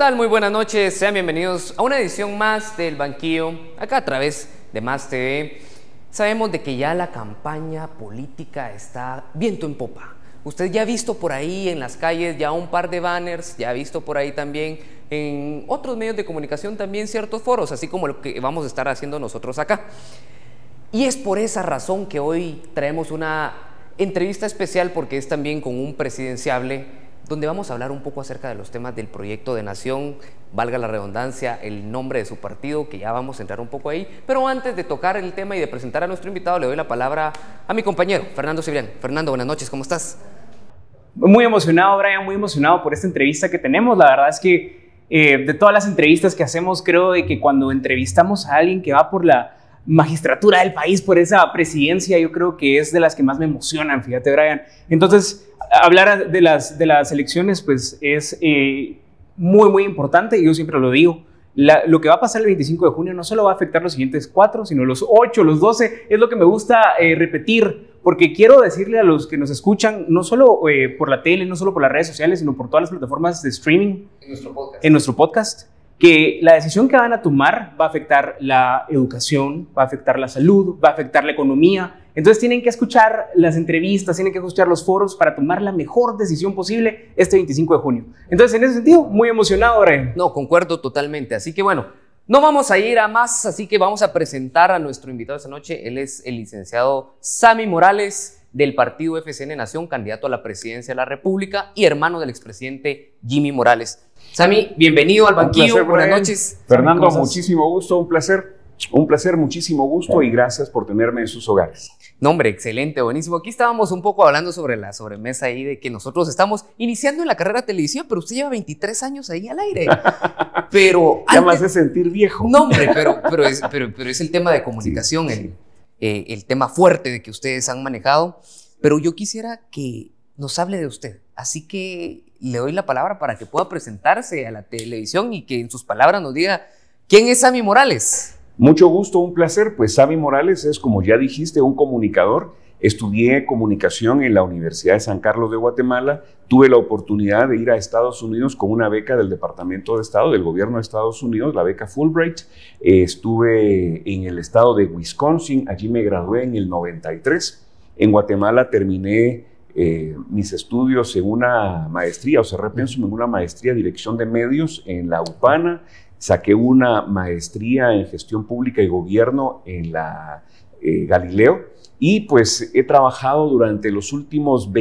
tal? Muy buenas noches, sean bienvenidos a una edición más del Banquillo, acá a través de Más TV. Sabemos de que ya la campaña política está viento en popa. Usted ya ha visto por ahí en las calles ya un par de banners, ya ha visto por ahí también en otros medios de comunicación también ciertos foros, así como lo que vamos a estar haciendo nosotros acá. Y es por esa razón que hoy traemos una entrevista especial, porque es también con un presidenciable, donde vamos a hablar un poco acerca de los temas del proyecto de nación, valga la redundancia, el nombre de su partido, que ya vamos a entrar un poco ahí. Pero antes de tocar el tema y de presentar a nuestro invitado, le doy la palabra a mi compañero, Fernando Cibrián. Fernando, buenas noches, ¿cómo estás? Muy emocionado, Brian, muy emocionado por esta entrevista que tenemos. La verdad es que de todas las entrevistas que hacemos, creo de que cuando entrevistamos a alguien que va por la magistratura del país, por esa presidencia, yo creo que es de las que más me emocionan, fíjate, Brian. Entonces, hablar de las elecciones pues es muy importante, y yo siempre lo digo. Lo que va a pasar el 25 de junio no solo va a afectar los siguientes 4, sino los 8, los 12, es lo que me gusta repetir, porque quiero decirle a los que nos escuchan, no solo por la tele, no solo por las redes sociales, sino por todas las plataformas de streaming, en nuestro podcast, que la decisión que van a tomar va a afectar la educación, va a afectar la salud, va a afectar la economía. Entonces tienen que escuchar las entrevistas, tienen que escuchar los foros para tomar la mejor decisión posible este 25 de junio. Entonces, en ese sentido, muy emocionado, Brian. No, concuerdo totalmente. Así que bueno, no vamos a ir a más, así que vamos a presentar a nuestro invitado esta noche. Él es el licenciado Sammy Morales, del partido FCN Nación, candidato a la presidencia de la República y hermano del expresidente Jimmy Morales. Sammy, bienvenido al Banquillo. Placer, buenas noches. Fernando, muchísimo gusto, un placer, muchísimo gusto, y gracias por tenerme en sus hogares. No, hombre, excelente, buenísimo. Aquí estábamos un poco hablando sobre la sobremesa ahí de que nosotros estamos iniciando en la carrera de televisión, pero usted lleva 23 años ahí al aire. Pero ya me hace sentir viejo. No, hombre, pero es el tema de comunicación, sí. El tema fuerte de que ustedes han manejado. Pero yo quisiera que nos hable de usted. Así que le doy la palabra para que pueda presentarse a la televisión y que en sus palabras nos diga quién es Sammy Morales. Mucho gusto, un placer. Pues Sammy Morales es, como ya dijiste, un comunicador. Estudié comunicación en la Universidad de San Carlos de Guatemala. Tuve la oportunidad de ir a Estados Unidos con una beca del Departamento de Estado, del gobierno de Estados Unidos, la beca Fulbright. Estuve en el estado de Wisconsin, allí me gradué en el 93. En Guatemala terminé mis estudios en una maestría, o sea, pensum en una maestría de dirección de medios en la UPANA. Saqué una maestría en gestión pública y gobierno en la Galileo, y pues he trabajado durante los últimos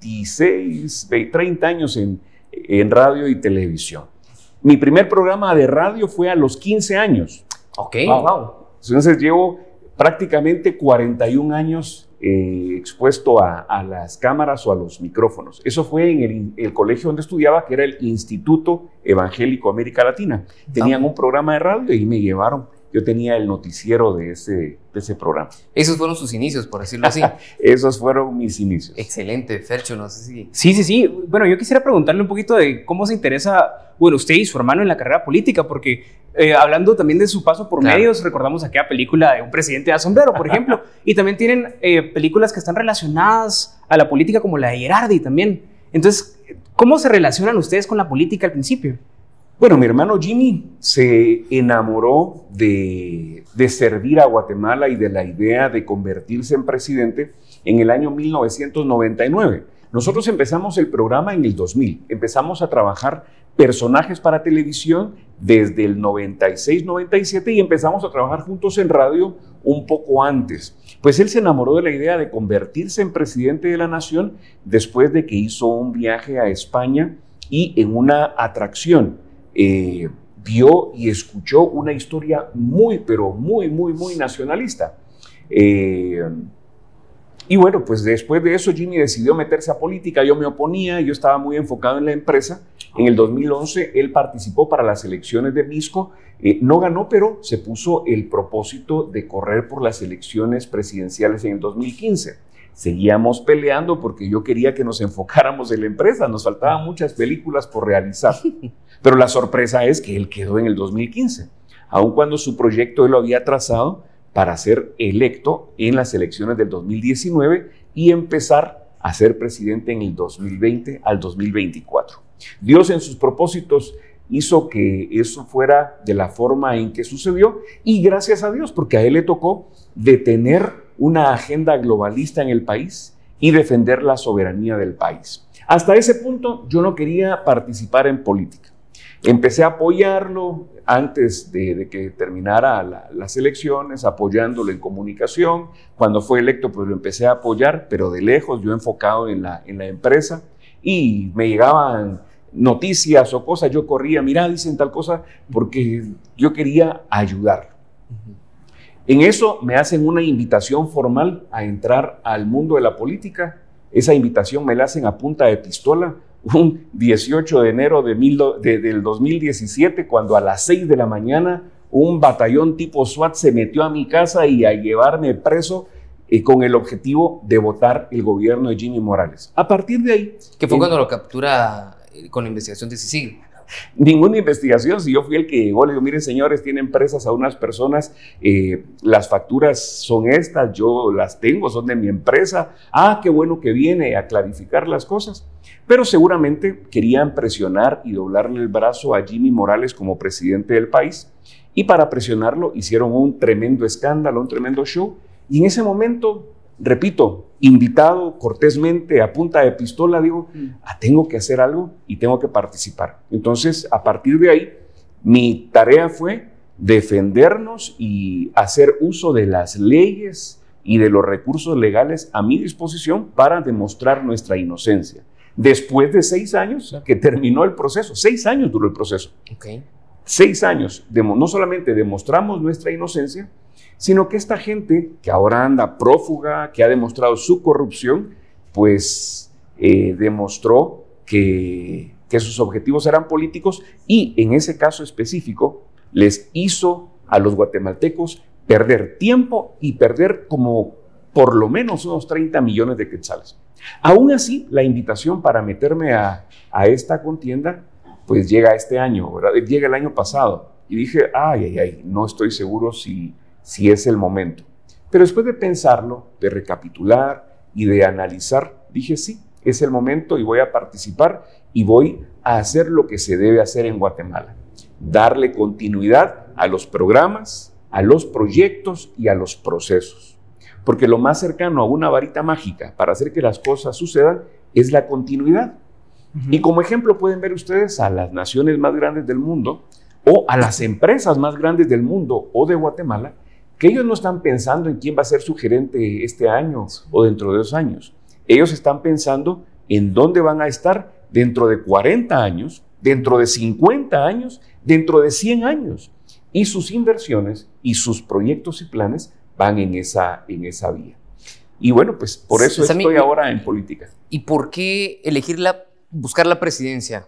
30 años en radio y televisión. Mi primer programa de radio fue a los 15 años. Ok, wow. Entonces llevo prácticamente 41 años expuesto a las cámaras o a los micrófonos. Eso fue en el colegio donde estudiaba, que era el Instituto Evangélico América Latina. Tenían un programa de radio y me llevaron. Yo tenía el noticiero de ese programa. Esos fueron sus inicios, por decirlo así. Esos fueron mis inicios. Excelente, Fercho, no sé si... Sí. Bueno, yo quisiera preguntarle un poquito de cómo se interesa, bueno, usted y su hermano en la carrera política, porque hablando también de su paso por medios, recordamos aquella película de Un presidente de sombrero, por ejemplo, y también tienen películas que están relacionadas a la política, como la de Gerardi también. Entonces, ¿cómo se relacionan ustedes con la política al principio? Bueno, mi hermano Jimmy se enamoró de servir a Guatemala y de la idea de convertirse en presidente en el año 1999. Nosotros empezamos el programa en el 2000. Empezamos a trabajar personajes para televisión desde el 96-97 y empezamos a trabajar juntos en radio un poco antes. Pues él se enamoró de la idea de convertirse en presidente de la nación después de que hizo un viaje a España y en una atracción vio y escuchó una historia muy nacionalista. Y bueno, pues después de eso Jimmy decidió meterse a política. Yo me oponía, yo estaba muy enfocado en la empresa. En el 2011 él participó para las elecciones de Misco. No ganó, pero se puso el propósito de correr por las elecciones presidenciales en el 2015. Seguíamos peleando porque yo quería que nos enfocáramos en la empresa. Nos faltaban muchas películas por realizar. Pero la sorpresa es que él quedó en el 2015, aun cuando su proyecto él lo había trazado para ser electo en las elecciones del 2019 y empezar a ser presidente en el 2020 al 2024. Dios en sus propósitos hizo que eso fuera de la forma en que sucedió, y gracias a Dios, porque a él le tocó detener una agenda globalista en el país y defender la soberanía del país. Hasta ese punto yo no quería participar en política. Empecé a apoyarlo antes de que terminara las elecciones, apoyándolo en comunicación. Cuando fue electo, pues lo empecé a apoyar, pero de lejos, yo enfocado en la empresa, y me llegaban noticias o cosas, yo corría, mira, dicen tal cosa, porque yo quería ayudar. En eso me hacen una invitación formal a entrar al mundo de la política. Esa invitación me la hacen a punta de pistola un 18 de enero del 2017, cuando a las 6 de la mañana un batallón tipo SWAT se metió a mi casa y a llevarme preso con el objetivo de votar el gobierno de Jimmy Morales. A partir de ahí... Que fue cuando lo captura con la investigación de Sicily. Ninguna investigación, si yo fui el que llegó, le digo, miren señores, tienen presas a unas personas, las facturas son estas, yo las tengo, son de mi empresa, qué bueno que viene a clarificar las cosas, pero seguramente querían presionar y doblarle el brazo a Jimmy Morales como presidente del país, y para presionarlo hicieron un tremendo escándalo, un tremendo show, y en ese momento, repito, invitado cortésmente a punta de pistola, digo, tengo que hacer algo y tengo que participar. Entonces, a partir de ahí, mi tarea fue defendernos y hacer uso de las leyes y de los recursos legales a mi disposición para demostrar nuestra inocencia. Después de 6 años que terminó el proceso, 6 años duró el proceso. 6 años, no solamente demostramos nuestra inocencia, sino que esta gente que ahora anda prófuga, que ha demostrado su corrupción, pues demostró que sus objetivos eran políticos, y en ese caso específico les hizo a los guatemaltecos perder tiempo y perder como por lo menos unos 30 millones de quetzales. Aún así, la invitación para meterme a esta contienda pues llega este año, ¿verdad? Llega el año pasado, y dije, no estoy seguro si es el momento. Pero después de pensarlo, de recapitular y de analizar, dije sí, es el momento y voy a participar y voy a hacer lo que se debe hacer en Guatemala. Darle continuidad a los programas, a los proyectos y a los procesos. Porque lo más cercano a una varita mágica para hacer que las cosas sucedan es la continuidad. Y como ejemplo pueden ver ustedes a las naciones más grandes del mundo o a las empresas más grandes del mundo o de Guatemala, que ellos no están pensando en quién va a ser su gerente este año o dentro de 2 años. Ellos están pensando en dónde van a estar dentro de 40 años, dentro de 50 años, dentro de 100 años. Y sus inversiones y sus proyectos y planes van en esa vía. Y bueno, pues por eso estoy ahora en política. ¿Y por qué buscar la presidencia,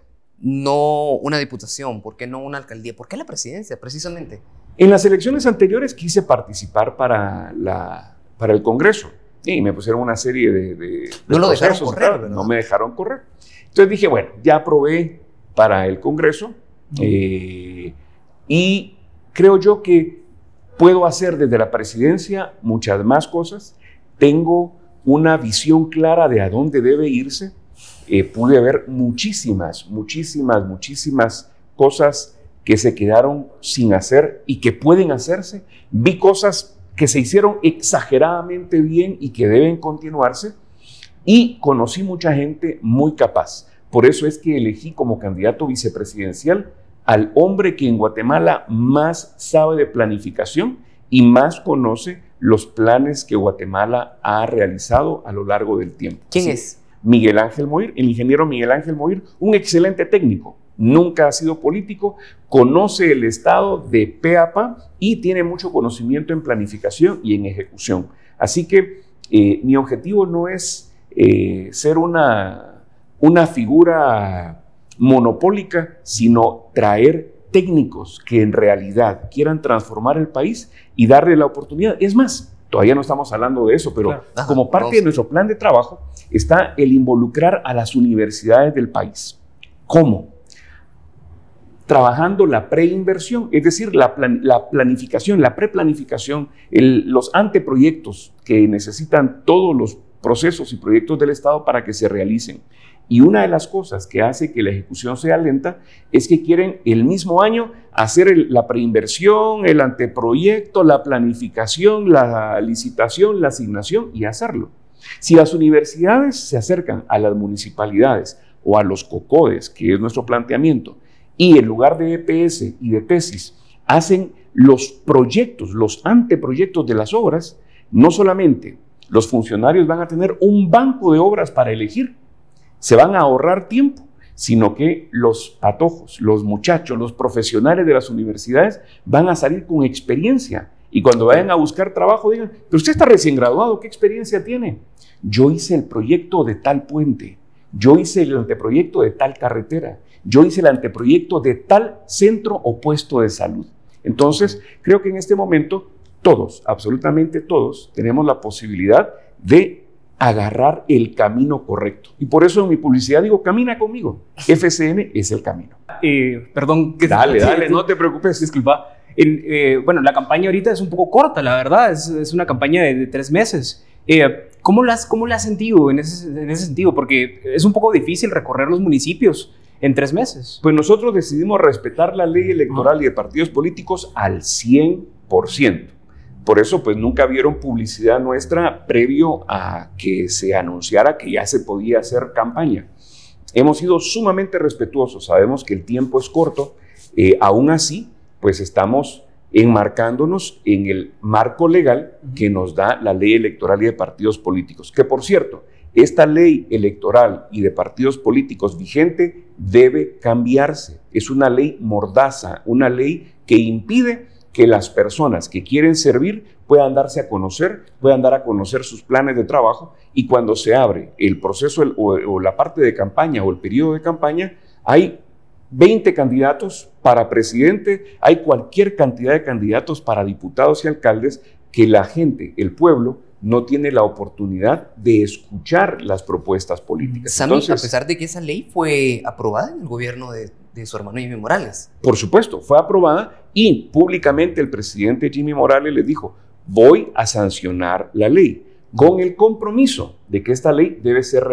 no una diputación? ¿Por qué no una alcaldía? ¿Por qué la presidencia, precisamente? En las elecciones anteriores quise participar para el Congreso y me pusieron una serie de no lo dejaron correr, ¿verdad? No me dejaron correr. Entonces dije, bueno, ya probé para el Congreso y creo yo que puedo hacer desde la presidencia muchas más cosas. Tengo una visión clara de a dónde debe irse. Pude ver muchísimas cosas que se quedaron sin hacer y que pueden hacerse. Vi cosas que se hicieron exageradamente bien y que deben continuarse, y conocí mucha gente muy capaz. Por eso es que elegí como candidato vicepresidencial al hombre que en Guatemala más sabe de planificación y más conoce los planes que Guatemala ha realizado a lo largo del tiempo. ¿Quién es? Miguel Ángel Moir, el ingeniero Miguel Ángel Moir, un excelente técnico, nunca ha sido político, conoce el Estado de pe a pa y tiene mucho conocimiento en planificación y en ejecución. Así que mi objetivo no es ser una figura monopólica, sino traer técnicos que en realidad quieran transformar el país y darle la oportunidad. Es más, todavía no estamos hablando de eso, pero claro, como parte de nuestro plan de trabajo está el involucrar a las universidades del país. ¿Cómo? Trabajando la preinversión, es decir, la planificación, la preplanificación, los anteproyectos que necesitan todos los procesos y proyectos del Estado para que se realicen. Y una de las cosas que hace que la ejecución sea lenta es que quieren el mismo año hacer la preinversión, el anteproyecto, la planificación, la licitación, la asignación y hacerlo. Si las universidades se acercan a las municipalidades o a los COCODES, que es nuestro planteamiento, y en lugar de EPS y de tesis hacen los proyectos, los anteproyectos de las obras, no solamente los funcionarios van a tener un banco de obras para elegir, se van a ahorrar tiempo, sino que los patojos, los muchachos, los profesionales de las universidades van a salir con experiencia. Y cuando vayan a buscar trabajo, digan, pero usted está recién graduado, ¿qué experiencia tiene? Yo hice el proyecto de tal puente, yo hice el anteproyecto de tal carretera, yo hice el anteproyecto de tal centro o puesto de salud. Entonces, creo que en este momento todos, absolutamente todos, tenemos la posibilidad de agarrar el camino correcto. Y por eso en mi publicidad digo, camina conmigo. FCN es el camino. Perdón. Dale, no te preocupes. Disculpa. Bueno, la campaña ahorita es un poco corta, la verdad. Es una campaña de 3 meses. ¿Cómo la has sentido en ese sentido? Porque es un poco difícil recorrer los municipios en 3 meses. Pues nosotros decidimos respetar la ley electoral y de partidos políticos al 100%. Por eso, pues nunca vieron publicidad nuestra previo a que se anunciara que ya se podía hacer campaña. Hemos sido sumamente respetuosos, sabemos que el tiempo es corto, aún así, pues estamos enmarcándonos en el marco legal que nos da la ley electoral y de partidos políticos. Que por cierto, esta ley electoral y de partidos políticos vigente debe cambiarse. Es una ley mordaza, una ley que impide que las personas que quieren servir puedan darse a conocer, puedan dar a conocer sus planes de trabajo, y cuando se abre el proceso o la parte de campaña o el periodo de campaña, hay 20 candidatos para presidente, hay cualquier cantidad de candidatos para diputados y alcaldes que la gente, el pueblo, no tiene la oportunidad de escuchar las propuestas políticas. Sammy, a pesar de que esa ley fue aprobada en el gobierno de su hermano Jimmy Morales. Por supuesto, fue aprobada y públicamente el presidente Jimmy Morales le dijo, voy a sancionar la ley con el compromiso de que esta ley debe ser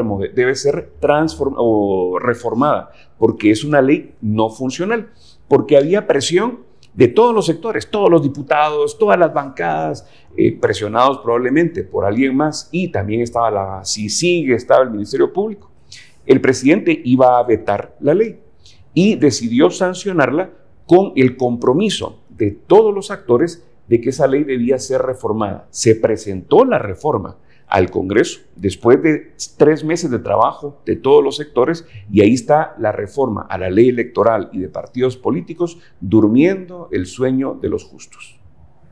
reformada, porque es una ley no funcional, porque había presión de todos los sectores, todos los diputados, todas las bancadas, presionados probablemente por alguien más, y también estaba la CICIG, estaba el Ministerio Público. El presidente iba a vetar la ley y decidió sancionarla con el compromiso de todos los actores de que esa ley debía ser reformada. Se presentó la reforma al Congreso después de 3 meses de trabajo de todos los sectores, y ahí está la reforma a la ley electoral y de partidos políticos durmiendo el sueño de los justos.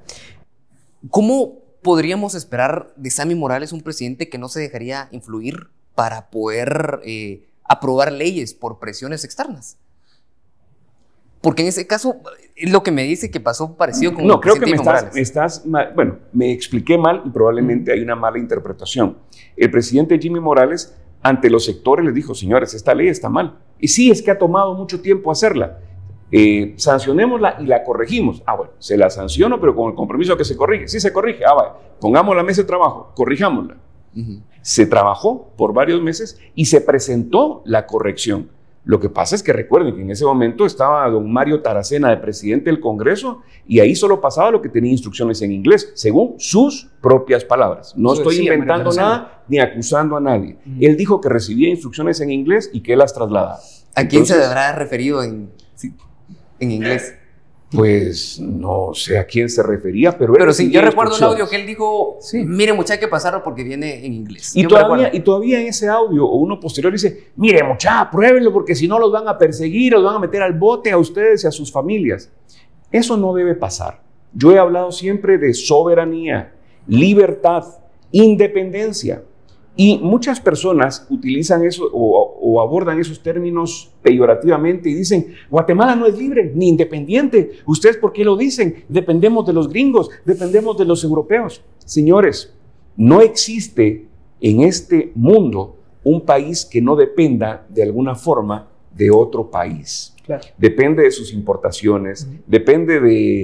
¿Cómo podríamos esperar de Sammy Morales un presidente que no se dejaría influir para poder aprobar leyes por presiones externas? Porque en ese caso, es lo que me dice que pasó parecido con no, creo que me expliqué mal y probablemente hay una mala interpretación. El presidente Jimmy Morales ante los sectores les dijo, señores, esta ley está mal. Y sí, es que ha tomado mucho tiempo hacerla. Sancionémosla y la corregimos. Bueno, se la sanciono, pero con el compromiso de que se corrige. Sí se corrige. Vale, pongamos la mesa de trabajo, corrijámosla. Se trabajó por varios meses y se presentó la corrección. Lo que pasa es que recuerden que en ese momento estaba don Mario Taracena de presidente del Congreso, y ahí solo pasaba lo que tenía instrucciones en inglés, según sus propias palabras. No estoy inventando nada ni acusando a nadie. Él dijo que recibía instrucciones en inglés y que él las trasladaba. ¿A quién se habrá referido en inglés? Pues no sé a quién se refería, pero sí, yo recuerdo el audio que él dijo, sí, mire muchacha, hay que pasarlo porque viene en inglés. Y todavía en ese audio o uno posterior dice, mire muchacha, pruébenlo porque si no los van a perseguir, los van a meter al bote a ustedes y a sus familias. Eso no debe pasar. Yo he hablado siempre de soberanía, libertad, independencia. Y muchas personas utilizan eso o abordan esos términos peyorativamente y dicen, Guatemala no es libre ni independiente. ¿Ustedes por qué lo dicen? Dependemos de los gringos, dependemos de los europeos. Señores, no existe en este mundo un país que no dependa de alguna forma de otro país. Claro. Depende de sus importaciones, depende de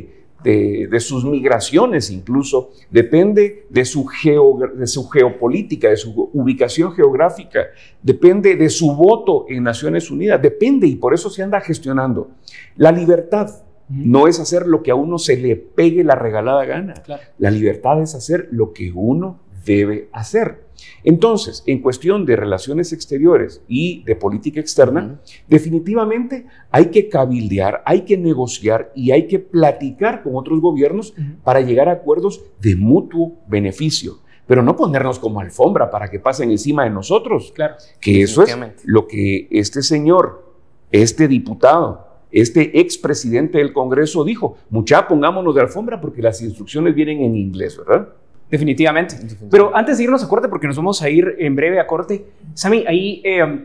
de sus migraciones incluso, depende de su geopolítica, de su ubicación geográfica, depende de su voto en Naciones Unidas, depende, y por eso se anda gestionando. La libertad no es hacer lo que a uno se le pegue la regalada gana. Claro. La libertad es hacer lo que uno debe hacer. Entonces, en cuestión de relaciones exteriores y de política externa, definitivamente hay que cabildear, hay que negociar y hay que platicar con otros gobiernos para llegar a acuerdos de mutuo beneficio, pero no ponernos como alfombra para que pasen encima de nosotros. Claro. Que eso es lo que este señor, este diputado, este expresidente del Congreso dijo: mucha, pongámonos de alfombra porque las instrucciones vienen en inglés, ¿verdad? Definitivamente. Pero antes de irnos a corte, porque nos vamos a ir en breve a corte, Sammy, ahí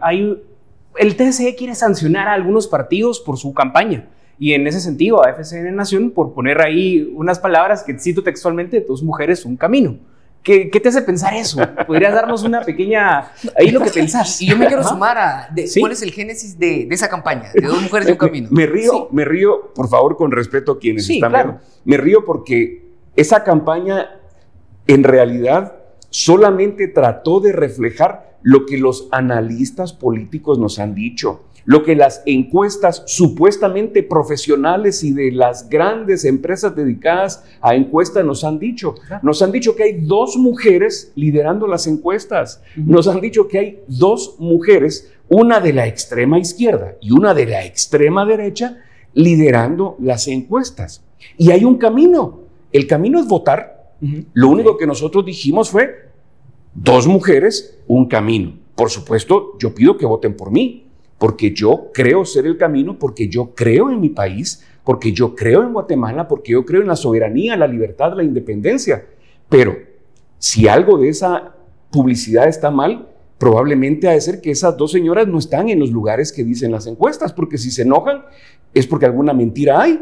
el TSE quiere sancionar a algunos partidos por su campaña. Y en ese sentido, a FCN Nación, por poner ahí unas palabras que cito textualmente: 2 mujeres, un camino. ¿Qué te hace pensar eso? ¿Podrías darnos una pequeña... ahí lo que pensás? Y yo me quiero sumar a... ¿Sí? ¿Cuál es el génesis de esa campaña? De 2 mujeres y un camino. Me río, por favor, con respeto a quienes están viendo. Me río porque esa campaña en realidad solamente trató de reflejar lo que los analistas políticos nos han dicho, lo que las encuestas supuestamente profesionales y de las grandes empresas dedicadas a encuestas nos han dicho. Nos han dicho que hay 2 mujeres liderando las encuestas. Nos han dicho que hay 2 mujeres, una de la extrema izquierda y una de la extrema derecha, liderando las encuestas. Y hay un camino. El camino es votar. Lo único que nosotros dijimos fue: 2 mujeres, un camino. Por supuesto, yo pido que voten por mí, porque yo creo ser el camino, porque yo creo en mi país, porque yo creo en Guatemala, porque yo creo en la soberanía, la libertad, la independencia. Pero si algo de esa publicidad está mal, probablemente ha de ser que esas 2 señoras no están en los lugares que dicen las encuestas, porque si se enojan es porque alguna mentira hay.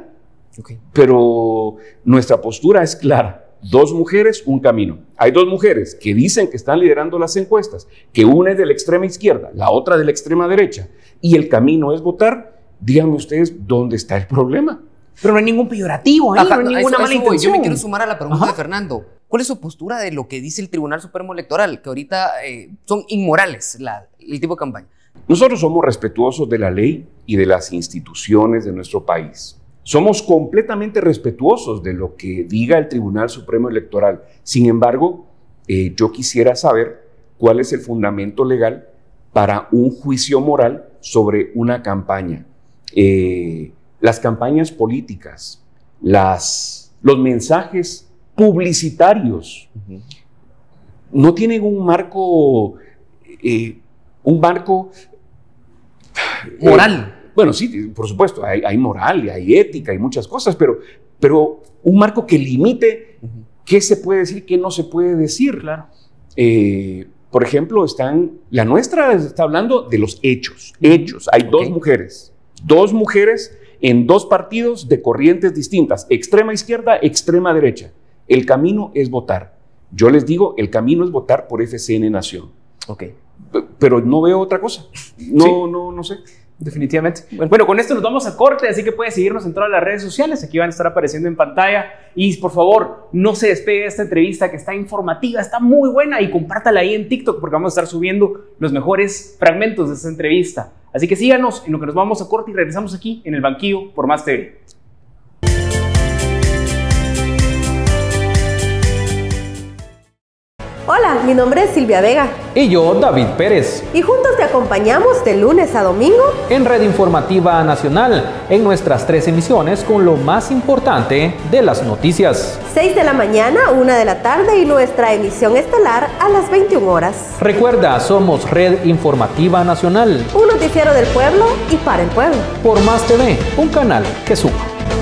Pero nuestra postura es clara: 2 mujeres, un camino. Hay 2 mujeres que dicen que están liderando las encuestas, que una es de la extrema izquierda, la otra de la extrema derecha, y el camino es votar. Díganme ustedes, ¿dónde está el problema? Pero no hay ningún peyorativo, no hay ninguna mala intención. Yo me quiero sumar a la pregunta de Fernando. ¿Cuál es su postura de lo que dice el Tribunal Supremo Electoral, que ahorita son inmorales el tipo de campaña? Nosotros somos respetuosos de la ley y de las instituciones de nuestro país. Somos completamente respetuosos de lo que diga el Tribunal Supremo Electoral. Sin embargo, yo quisiera saber cuál es el fundamento legal para un juicio moral sobre una campaña. Las campañas políticas, los mensajes publicitarios no tienen un marco moral. Bueno, sí, por supuesto, hay moral, hay ética, hay muchas cosas, pero un marco que limite qué se puede decir, qué no se puede decir. Claro. Por ejemplo, la nuestra está hablando de los hechos. Hechos. Hay 2 mujeres. 2 mujeres en 2 partidos de corrientes distintas. Extrema izquierda, extrema derecha. El camino es votar. Yo les digo, el camino es votar por FCN Nación. Pero no veo otra cosa. No sé. Definitivamente. Bueno, con esto nos vamos a corte, así que puedes seguirnos en todas las redes sociales, aquí van a estar apareciendo en pantalla. Y por favor, no se despegue de esta entrevista que está informativa, está muy buena, y compártala ahí en TikTok porque vamos a estar subiendo los mejores fragmentos de esta entrevista. Así que síganos en lo que nos vamos a corte y regresamos aquí en El Banquillo por Más TV. Hola, mi nombre es Silvia Vega. Y yo, David Pérez. Y juntos te acompañamos de lunes a domingo en Red Informativa Nacional, en nuestras 3 emisiones con lo más importante de las noticias. 6 de la mañana, 1 de la tarde y nuestra emisión estelar a las 21 horas. Recuerda, somos Red Informativa Nacional. Un noticiero del pueblo y para el pueblo. Por Más TV, un canal que suma.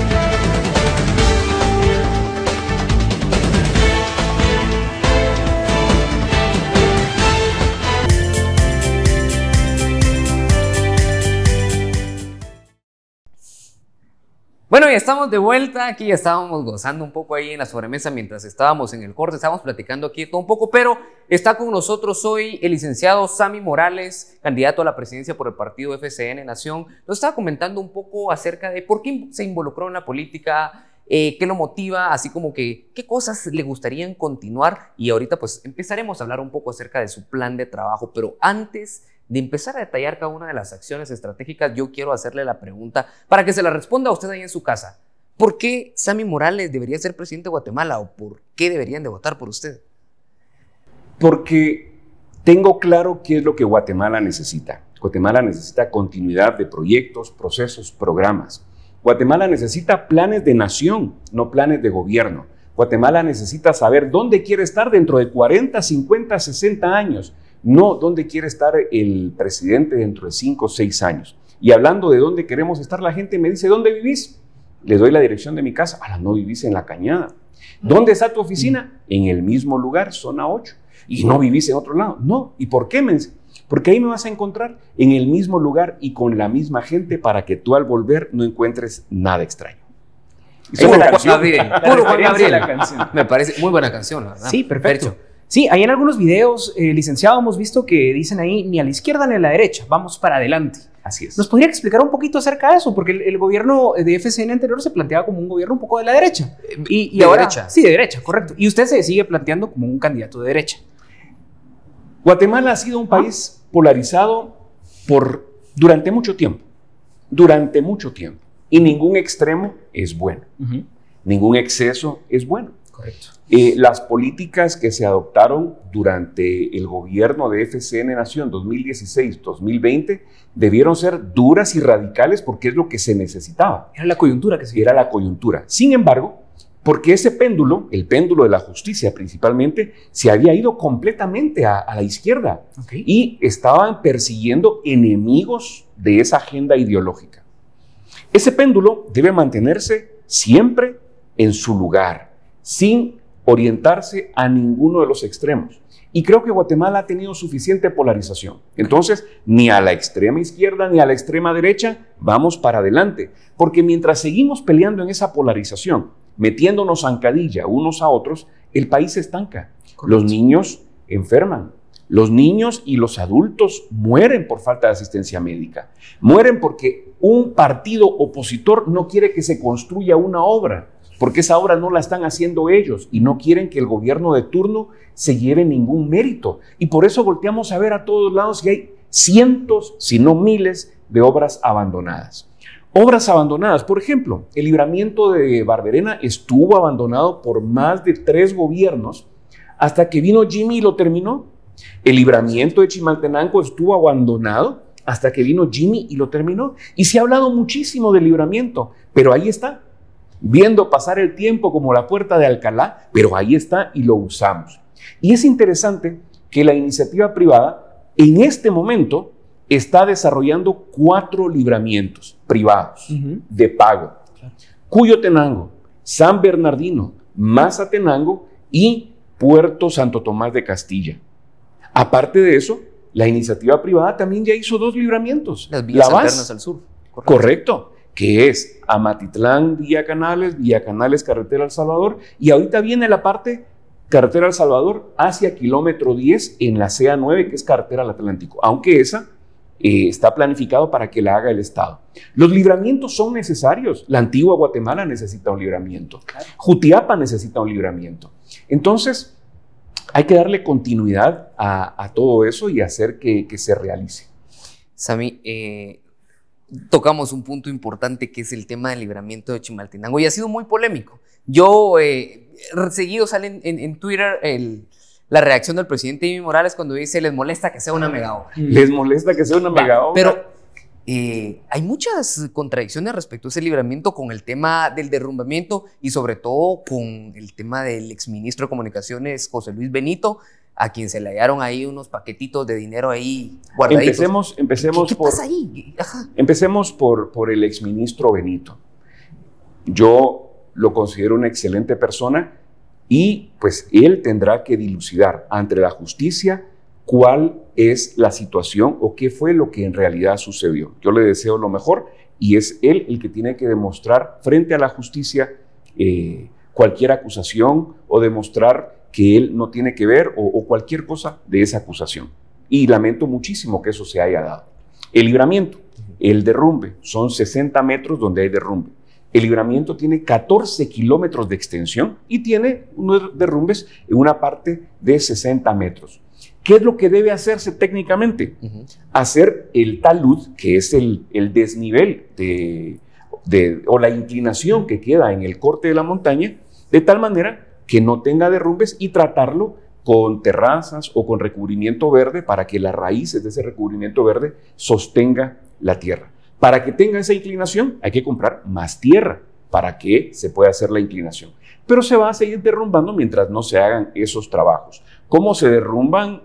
Bueno, ya estamos de vuelta, aquí ya estábamos gozando un poco ahí en la sobremesa mientras estábamos en el corte, estábamos platicando aquí todo un poco, pero está con nosotros hoy el licenciado Sammy Morales, candidato a la presidencia por el partido FCN Nación. Nos estaba comentando un poco acerca de por qué se involucró en la política, ¿Qué lo motiva? Así como que, ¿qué cosas le gustarían continuar? Y ahorita pues empezaremos a hablar un poco acerca de su plan de trabajo, pero antes de empezar a detallar cada una de las acciones estratégicas, yo quiero hacerle la pregunta para que se la responda a usted ahí en su casa. ¿Por qué Sammy Morales debería ser presidente de Guatemala o por qué deberían de votar por usted? Porque tengo claro qué es lo que Guatemala necesita. Guatemala necesita continuidad de proyectos, procesos, programas. Guatemala necesita planes de nación, no planes de gobierno. Guatemala necesita saber dónde quiere estar dentro de 40, 50, 60 años, no dónde quiere estar el presidente dentro de 5 o 6 años. Y hablando de dónde queremos estar, la gente me dice, ¿dónde vivís? Le doy la dirección de mi casa. No vivís en La Cañada. ¿Dónde está tu oficina? En el mismo lugar, zona 8. ¿Y no vivís en otro lado? No. ¿Y por qué, men? Porque ahí me vas a encontrar en el mismo lugar y con la misma gente para que tú al volver no encuentres nada extraño. Puro Juan Gabriel. Me parece muy buena canción, la verdad. Sí, perfecto. Sí, ahí en algunos videos, licenciado, hemos visto que dicen ahí ni a la izquierda ni a la derecha, vamos para adelante. Así es. ¿Nos podría explicar un poquito acerca de eso? Porque el gobierno de FCN anterior se planteaba como un gobierno un poco de la derecha. Y de ahora, derecha. Sí, de derecha, correcto. Y usted se sigue planteando como un candidato de derecha. Guatemala ha sido un país polarizado durante mucho tiempo. Durante mucho tiempo. Y ningún extremo es bueno. Ningún exceso es bueno. Correcto. Las políticas que se adoptaron durante el gobierno de FCN Nación 2016-2020 debieron ser duras y radicales porque es lo que se necesitaba. Era la coyuntura que se Era la coyuntura. Sin embargo, porque ese péndulo, el péndulo de la justicia principalmente, se había ido completamente a la izquierda. Okay. Y estaban persiguiendo enemigos de esa agenda ideológica. Ese péndulo debe mantenerse siempre en su lugar, sin orientarse a ninguno de los extremos. Y creo que Guatemala ha tenido suficiente polarización. Entonces, ni a la extrema izquierda ni a la extrema derecha vamos para adelante. Porque mientras seguimos peleando en esa polarización, metiéndonos zancadilla unos a otros, el país se estanca. Correcto. Los niños enferman. Los niños y los adultos mueren por falta de asistencia médica. Mueren porque un partido opositor no quiere que se construya una obra, porque esa obra no la están haciendo ellos y no quieren que el gobierno de turno se lleve ningún mérito. Y por eso volteamos a ver a todos lados y hay cientos, si no miles, de obras abandonadas. Obras abandonadas, por ejemplo, el libramiento de Barberena estuvo abandonado por más de 3 gobiernos hasta que vino Jimmy y lo terminó. El libramiento de Chimaltenango estuvo abandonado hasta que vino Jimmy y lo terminó. Y se ha hablado muchísimo del libramiento, pero ahí está, viendo pasar el tiempo como la puerta de Alcalá, pero ahí está y lo usamos. Y es interesante que la iniciativa privada en este momento está desarrollando 4 libramientos privados de pago. Cuyotenango, San Bernardino, Mazatenango y Puerto Santo Tomás de Castilla. Aparte de eso, la iniciativa privada también ya hizo 2 libramientos. Las vías alternas al sur. Correcto, que es Amatitlán, Villa Canales, Carretera El Salvador, y ahorita viene la parte Carretera El Salvador hacia kilómetro 10 en la CA9, que es Carretera al Atlántico, aunque esa está planificado para que la haga el Estado. Los libramientos son necesarios. La antigua Guatemala necesita un libramiento. Jutiapa necesita un libramiento. Entonces, hay que darle continuidad a todo eso y hacer que se realice. Sammy, tocamos un punto importante que es el tema del libramiento de Chimaltenango y ha sido muy polémico. Yo, seguido sale en Twitter la reacción del presidente Jimmy Morales cuando dice les molesta que sea una mega obra. Les molesta que sea una mega obra. Pero hay muchas contradicciones respecto a ese libramiento con el tema del derrumbamiento y sobre todo con el tema del exministro de Comunicaciones José Luis Benito, a quien se le hallaron ahí unos paquetitos de dinero ahí guardaditos. Empecemos ¿Qué pasa ahí? Ajá. Empecemos por el exministro Benito. Yo lo considero una excelente persona y pues él tendrá que dilucidar ante la justicia cuál es la situación o qué fue lo que en realidad sucedió. Yo le deseo lo mejor y es él el que tiene que demostrar frente a la justicia cualquier acusación o demostrar que él no tiene que ver o cualquier cosa de esa acusación. Y lamento muchísimo que eso se haya dado. El libramiento, el derrumbe, son 60 metros donde hay derrumbe. El libramiento tiene 14 kilómetros de extensión y tiene unos derrumbes en una parte de 60 metros. ¿Qué es lo que debe hacerse técnicamente? Hacer el talud, que es el desnivel o la inclinación que queda en el corte de la montaña, de tal manera que no tenga derrumbes, y tratarlo con terrazas o con recubrimiento verde para que las raíces de ese recubrimiento verde sostenga la tierra. Para que tenga esa inclinación hay que comprar más tierra para que se pueda hacer la inclinación. Pero se va a seguir derrumbando mientras no se hagan esos trabajos. ¿Cómo se derrumban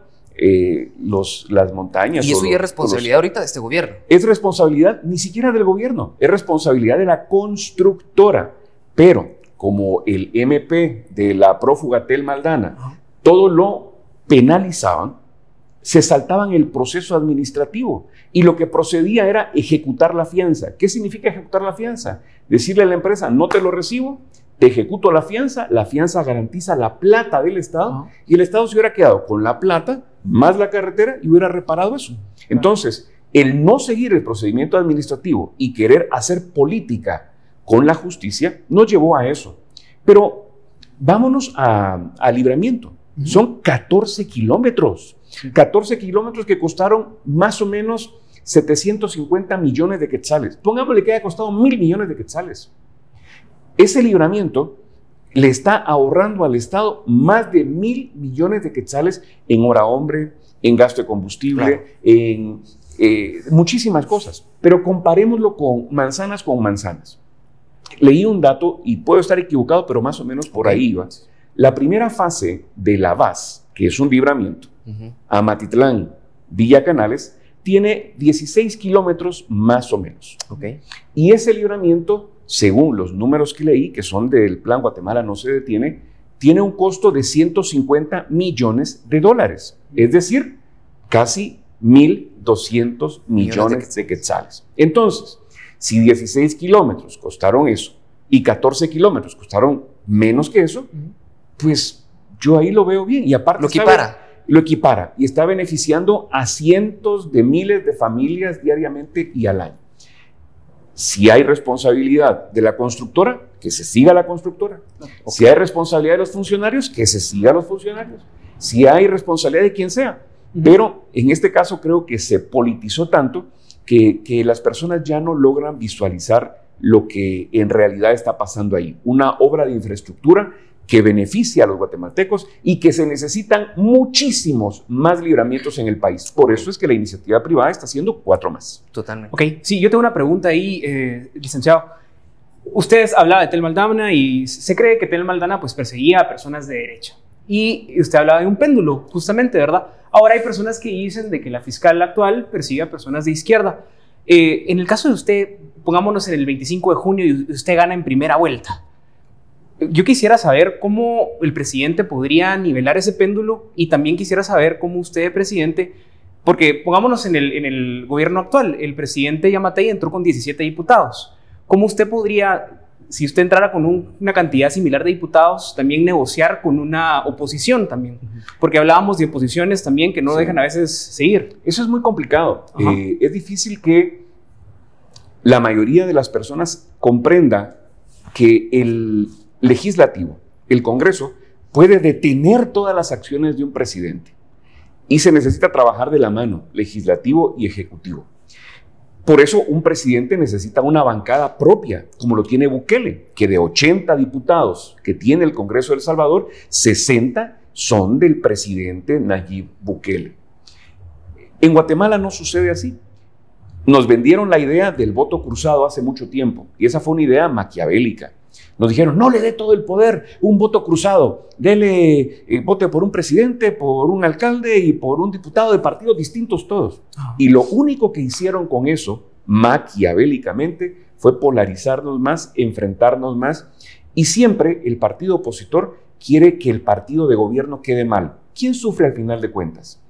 las montañas? Y eso ya es responsabilidad ahorita de este gobierno. Es responsabilidad ni siquiera del gobierno, es responsabilidad de la constructora. Pero como el MP de la prófuga Tel Maldana todo lo penalizaban, se saltaban el proceso administrativo y lo que procedía era ejecutar la fianza. ¿Qué significa ejecutar la fianza? Decirle a la empresa: no te lo recibo, te ejecuto la fianza garantiza la plata del Estado y el Estado se hubiera quedado con la plata más la carretera y hubiera reparado eso. Entonces, el no seguir el procedimiento administrativo y querer hacer política con la justicia nos llevó a eso. Pero vámonos a Libramiento. Son 14 kilómetros. 14 kilómetros que costaron más o menos 750 millones de quetzales. Pongámosle que haya costado 1.000 millones de quetzales. Ese libramiento le está ahorrando al Estado más de 1.000 millones de quetzales en hora hombre, en gasto de combustible, en muchísimas cosas. Pero comparémoslo con manzanas. Leí un dato y puedo estar equivocado, pero más o menos por ahí iba. La primera fase de la VAS, que es un libramiento, Amatitlán, Villa Canales, tiene 16 kilómetros más o menos. Y ese libramiento, según los números que leí, que son del Plan Guatemala No Se Detiene, tiene un costo de 150 millones de dólares. Es decir, casi 1.200 millones de quetzales. Entonces, si 16 kilómetros costaron eso y 14 kilómetros costaron menos que eso, pues yo ahí lo veo bien. Y aparte lo equipara y está beneficiando a cientos de miles de familias diariamente y al año. Si hay responsabilidad de la constructora, que se siga la constructora. Si hay responsabilidad de los funcionarios, que se siga a los funcionarios. Si hay responsabilidad de quien sea. Pero en este caso creo que se politizó tanto que las personas ya no logran visualizar lo que en realidad está pasando ahí. Una obra de infraestructura que beneficia a los guatemaltecos y que se necesitan muchísimos más libramientos en el país. Por eso es que la iniciativa privada está haciendo 4 más. Totalmente. Ok, sí, yo tengo una pregunta ahí, licenciado. Usted hablaba de Tel Maldana y se cree que Tel Maldana pues perseguía a personas de derecha. Y usted hablaba de un péndulo, justamente, ¿verdad? Ahora hay personas que dicen de que la fiscal actual persigue a personas de izquierda. En el caso de usted, pongámonos en el 25 de junio y usted gana en primera vuelta. Yo quisiera saber cómo el presidente podría nivelar ese péndulo y también quisiera saber cómo usted, presidente, porque pongámonos en el gobierno actual, el presidente Yamatei entró con 17 diputados. ¿Cómo usted podría, si usted entrara con una cantidad similar de diputados, también negociar con una oposición también? Porque hablábamos de oposiciones también que no dejan a veces seguir. Eso es muy complicado. Es difícil que la mayoría de las personas comprenda que el legislativo, el Congreso, puede detener todas las acciones de un presidente y se necesita trabajar de la mano, legislativo y ejecutivo. Por eso un presidente necesita una bancada propia, como lo tiene Bukele, que de 80 diputados que tiene el Congreso de El Salvador, 60 son del presidente Nayib Bukele. En Guatemala no sucede así. Nos vendieron la idea del voto cruzado hace mucho tiempo y esa fue una idea maquiavélica. Nos dijeron: no le dé todo el poder, un voto cruzado, dele, vote por un presidente, por un alcalde y por un diputado de partidos distintos todos. Y lo único que hicieron con eso, maquiavélicamente, fue polarizarnos más, enfrentarnos más, y siempre el partido opositor quiere que el partido de gobierno quede mal. ¿Quién sufre al final de cuentas?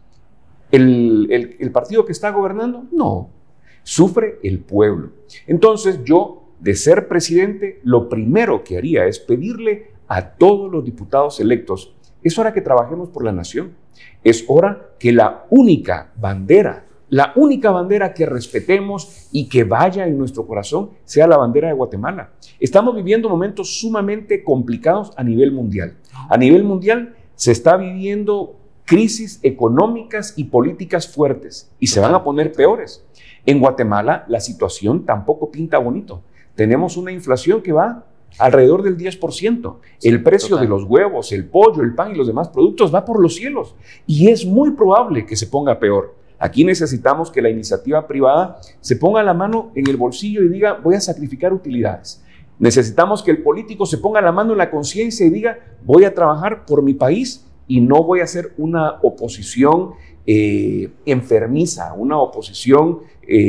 ¿El partido que está gobernando? No, sufre el pueblo. Entonces yo, de ser presidente, lo primero que haría es pedirle a todos los diputados electos: es hora que trabajemos por la nación, es hora que la única bandera la única bandera que respetemos y que vaya en nuestro corazón sea la bandera de Guatemala. Estamos viviendo momentos sumamente complicados a nivel mundial. A nivel mundial se está viviendo crisis económicas y políticas fuertes y se van a poner peores. En Guatemala la situación tampoco pinta bonito. Tenemos una inflación que va alrededor del 10%. El precio de los huevos, el pollo, el pan y los demás productos va por los cielos. Y es muy probable que se ponga peor. Aquí necesitamos que la iniciativa privada se ponga la mano en el bolsillo y diga, voy a sacrificar utilidades. Necesitamos que el político se ponga la mano en la conciencia y diga, voy a trabajar por mi país y no voy a hacer una oposición enfermiza, una oposición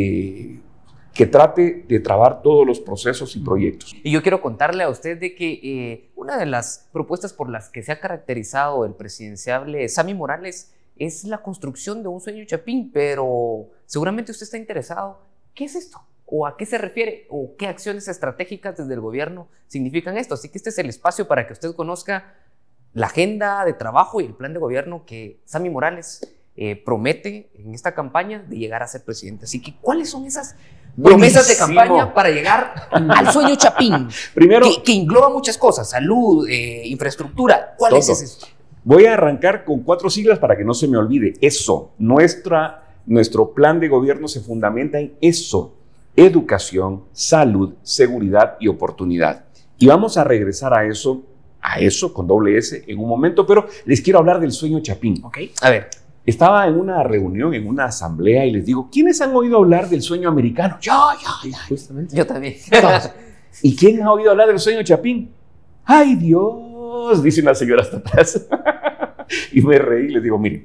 que trate de trabar todos los procesos y proyectos. Y yo quiero contarle a usted de que una de las propuestas por las que se ha caracterizado el presidenciable Sammy Morales es la construcción de un sueño chapín, pero seguramente usted está interesado. ¿Qué es esto? ¿O a qué se refiere? ¿O qué acciones estratégicas desde el gobierno significan esto? Así que este es el espacio para que usted conozca la agenda de trabajo y el plan de gobierno que Sammy Morales promete en esta campaña de llegar a ser presidente. Así que, ¿cuáles son esas promesas de campaña para llegar al sueño chapín? Primero, que engloba muchas cosas, salud, infraestructura. ¿Cuál es esto? Voy a arrancar con 4 siglas para que no se me olvide. ESO. Nuestro plan de gobierno se fundamenta en ESO: educación, salud, seguridad y oportunidad. Y vamos a regresar a eso con doble S en un momento, pero les quiero hablar del sueño chapín. Ok, a ver. Estaba en una reunión, en una asamblea, y les digo, ¿quiénes han oído hablar del sueño americano? Yo. Justamente. Yo también. ¿Y quién ha oído hablar del sueño chapín? ¡Ay, Dios! Dice una señora hasta atrás. Y me reí y les digo, miren,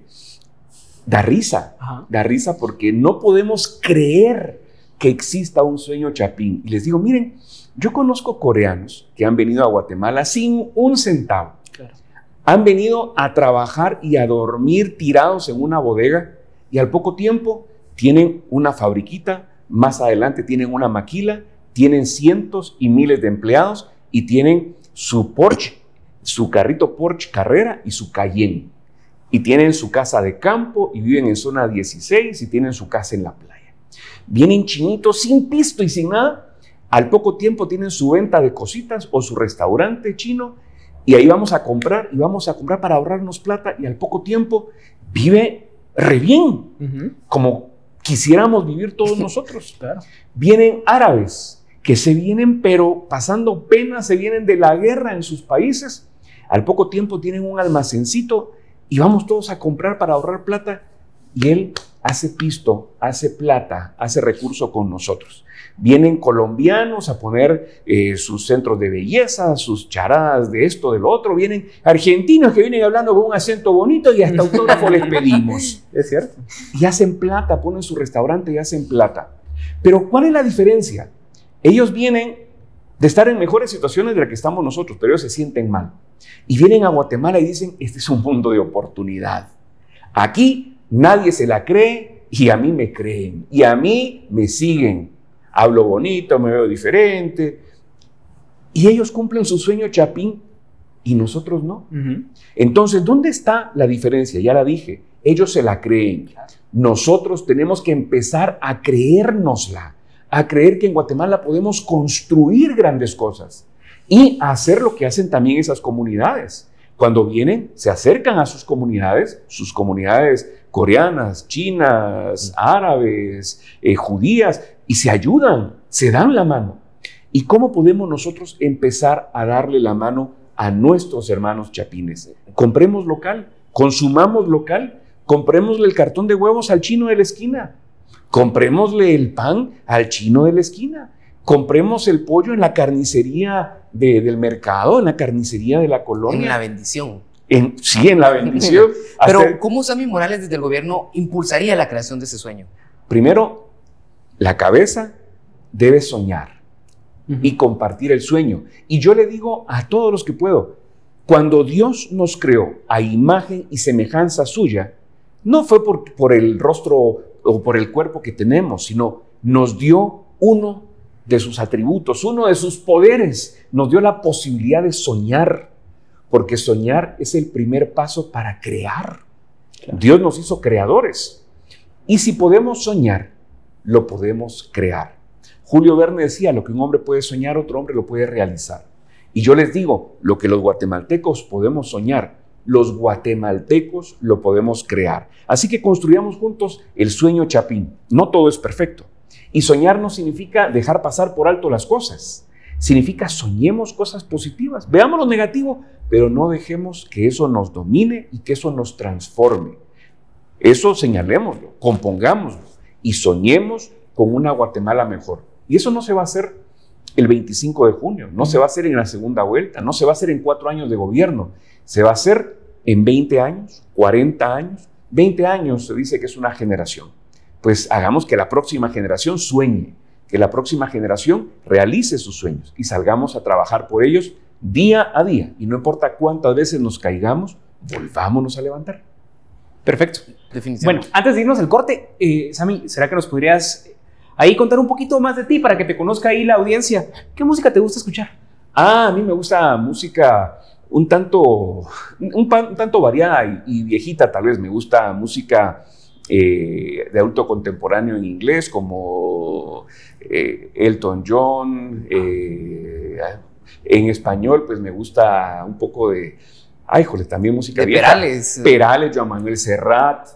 da risa porque no podemos creer que exista un sueño chapín. Y les digo, miren, yo conozco coreanos que han venido a Guatemala sin un centavo. Claro. Han venido a trabajar y a dormir tirados en una bodega y al poco tiempo tienen una fabriquita, más adelante tienen una maquila, tienen cientos y miles de empleados y tienen su Porsche, su carrito Porsche Carrera y su Cayenne. Y tienen su casa de campo y viven en zona 16 y tienen su casa en la playa. Vienen chinitos sin pisto y sin nada. Al poco tiempo tienen su venta de cositas o su restaurante chino y ahí vamos a comprar para ahorrarnos plata y al poco tiempo vive re bien, como quisiéramos vivir todos nosotros. Claro. Vienen árabes que se vienen pero pasando pena, se vienen de la guerra en sus países. Al poco tiempo tienen un almacencito y vamos todos a comprar para ahorrar plata y él hace pisto, hace plata, hace recurso con nosotros. Vienen colombianos a poner sus centros de belleza, sus charadas de esto, de lo otro. Vienen argentinos que vienen hablando con un acento bonito y hasta autógrafo les pedimos. Es cierto. Y hacen plata, ponen su restaurante y hacen plata. Pero ¿cuál es la diferencia? Ellos vienen de estar en mejores situaciones de las que estamos nosotros, pero ellos se sienten mal. Y vienen a Guatemala y dicen, este es un mundo de oportunidad. Aquí nadie se la cree y a mí me creen. Y a mí me siguen. Hablo bonito, me veo diferente. Y ellos cumplen su sueño chapín y nosotros no. Entonces, ¿dónde está la diferencia? Ya la dije. Ellos se la creen. Nosotros tenemos que empezar a creérnosla. A creer que en Guatemala podemos construir grandes cosas y hacer lo que hacen también esas comunidades. Cuando vienen, se acercan a sus comunidades coreanas, chinas, árabes, judías, y se ayudan, se dan la mano. ¿Y cómo podemos nosotros empezar a darle la mano a nuestros hermanos chapines? Compremos local, consumamos local, comprémosle el cartón de huevos al chino de la esquina, comprémosle el pan al chino de la esquina, compremos el pollo en la carnicería del mercado, en la carnicería de la colonia. En la bendición. Sí, en la bendición. Pero ¿cómo Sammy Morales desde el gobierno impulsaría la creación de ese sueño? Primero, la cabeza debe soñar y compartir el sueño. Y yo le digo a todos los que puedo, cuando Dios nos creó a imagen y semejanza suya, no fue por el rostro o por el cuerpo que tenemos, sino nos dio uno de sus atributos, uno de sus poderes, nos dio la posibilidad de soñar, porque soñar es el primer paso para crear. Claro. Dios nos hizo creadores. Y si podemos soñar, lo podemos crear. Julio Verne decía, lo que un hombre puede soñar, otro hombre lo puede realizar. Y yo les digo, lo que los guatemaltecos podemos soñar, los guatemaltecos lo podemos crear. Así que construyamos juntos el sueño Chapín. No todo es perfecto. Y soñar no significa dejar pasar por alto las cosas. Significa soñemos cosas positivas. Veamos lo negativo, pero no dejemos que eso nos domine y que eso nos transforme. Eso señalémoslo, compongámoslo y soñemos con una Guatemala mejor. Y eso no se va a hacer el 25 de junio, no se va a hacer en la segunda vuelta, no se va a hacer en 4 años de gobierno, se va a hacer en 20 años, 40 años, 20 años se dice que es una generación. Pues hagamos que la próxima generación sueñe, que la próxima generación realice sus sueños y salgamos a trabajar por ellos día a día. Y no importa cuántas veces nos caigamos, volvámonos a levantar. Perfecto. Definitivamente. Bueno, antes de irnos al corte, Sammy, ¿será que nos podrías ahí contar un poquito más de ti para que te conozca ahí la audiencia? ¿Qué música te gusta escuchar? A mí me gusta música un tanto variada y viejita, tal vez. Me gusta música de adulto contemporáneo en inglés, como Elton John. En español, pues me gusta un poco de... Ay, jole, también música de vieja. Perales. Perales, Joan Manuel Serrat,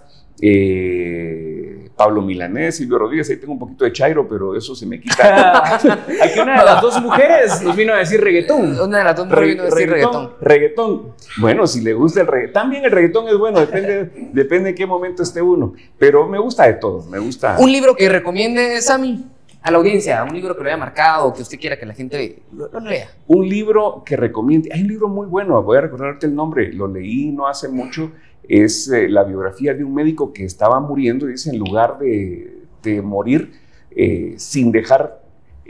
Pablo Milanés, Silvio Rodríguez. Ahí tengo un poquito de chairo, pero eso se me quita. Aquí una de las dos mujeres nos vino a decir reggaetón. Una de las dos mujeres vino a decir reggaetón. Reggaetón. Bueno, si le gusta el reggaetón. También el reggaetón es bueno, depende de qué momento esté uno. Pero me gusta de todo, me gusta. Un libro que recomiende, Sammy, a la audiencia, un libro que lo haya marcado, que usted quiera que la gente lo lea. Un libro que recomiende. Hay un libro muy bueno, voy a recordarte el nombre, lo leí no hace mucho. Es la biografía de un médico que estaba muriendo y dice, en lugar de morir sin dejar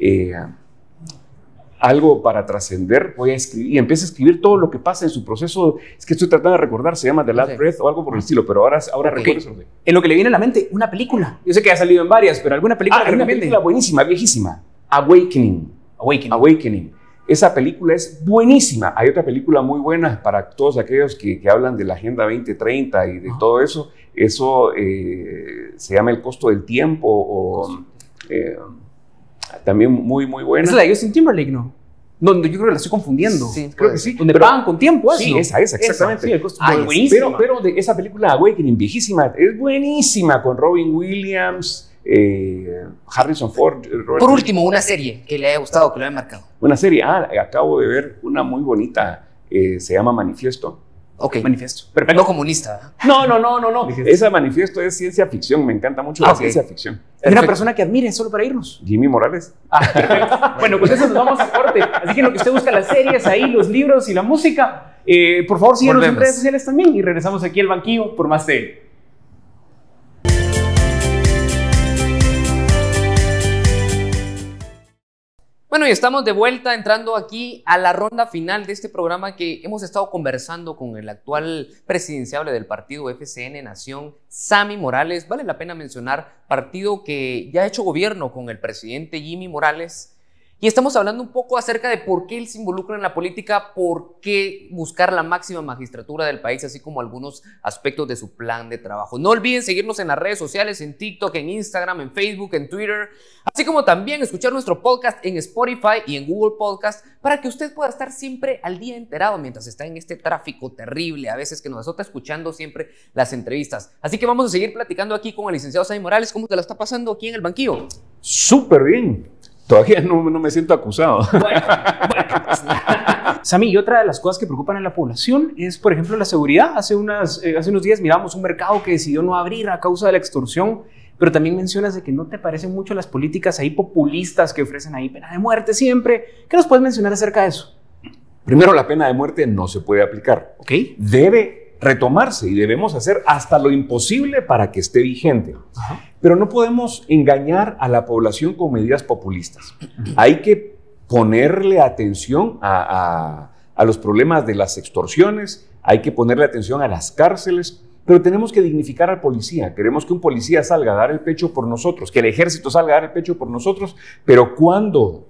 algo para trascender, voy a escribir, y empieza a escribir todo lo que pasa en su proceso. Es que estoy tratando de recordar, se llama The Last Breath o algo por el estilo, pero ahora recuerdo eso. En lo que le viene a la mente, una película. Yo sé que ha salido en varias, pero alguna película que una recomiende. película buenísima, viejísima, Awakening. Esa película es buenísima. Hay otra película muy buena para todos aquellos que hablan de la Agenda 2030 y de todo eso. Eso se llama El costo del tiempo, o también muy, muy buena. Esa es la de Justin Timberlake, ¿no? No, yo creo que la estoy confundiendo. Sí, Creo que sí. Donde Pero pagan con tiempo, eso. Sí, esa, exactamente. Sí, el costo Ay, buenísimo. Pero de esa película Awakening, viejísima, es buenísima, con Robin Williams, Harrison Ford. Por último, una serie que le haya gustado, que lo haya marcado. Una serie, acabo de ver una muy bonita, se llama Manifiesto. Ok. Manifiesto. Perfecto. No comunista. No. Manifiesto. Esa Manifiesto es ciencia ficción, me encanta mucho la ciencia ficción. Es una persona que admire, solo para irnos. Jimmy Morales. Bueno, pues eso nos vamos a corte. Así que en lo que usted busca las series ahí, los libros y la música, por favor síganos en redes sociales también y regresamos aquí al banquillo por más de... Bueno, y estamos de vuelta entrando aquí a la ronda final de este programa que hemos estado conversando con el actual presidenciable del partido FCN Nación, Sammy Morales. Vale la pena mencionar, partido que ya ha hecho gobierno con el presidente Jimmy Morales. Y estamos hablando un poco acerca de por qué él se involucra en la política, por qué buscar la máxima magistratura del país, así como algunos aspectos de su plan de trabajo. No olviden seguirnos en las redes sociales, en TikTok, en Instagram, en Facebook, en Twitter, así como también escuchar nuestro podcast en Spotify y en Google Podcast para que usted pueda estar siempre al día enterado mientras está en este tráfico terrible, a veces que nos está escuchando siempre las entrevistas. Así que vamos a seguir platicando aquí con el licenciado Sammy Morales. ¿Cómo te la está pasando aquí en el banquillo? Súper bien. Todavía no me siento acusado. Bueno. Sammy, y otra de las cosas que preocupan a la población es, por ejemplo, la seguridad. Hace unos días miramos un mercado que decidió no abrir a causa de la extorsión, pero también mencionas de que no te parecen mucho las políticas ahí populistas que ofrecen ahí pena de muerte siempre. ¿Qué nos puedes mencionar acerca de eso? Primero, la pena de muerte no se puede aplicar. Ok. Debe retomarse y debemos hacer hasta lo imposible para que esté vigente. Ajá. Pero no podemos engañar a la población con medidas populistas. Hay que ponerle atención a los problemas de las extorsiones, hay que ponerle atención a las cárceles, pero tenemos que dignificar al policía. Queremos que un policía salga a dar el pecho por nosotros, que el ejército salga a dar el pecho por nosotros, pero cuando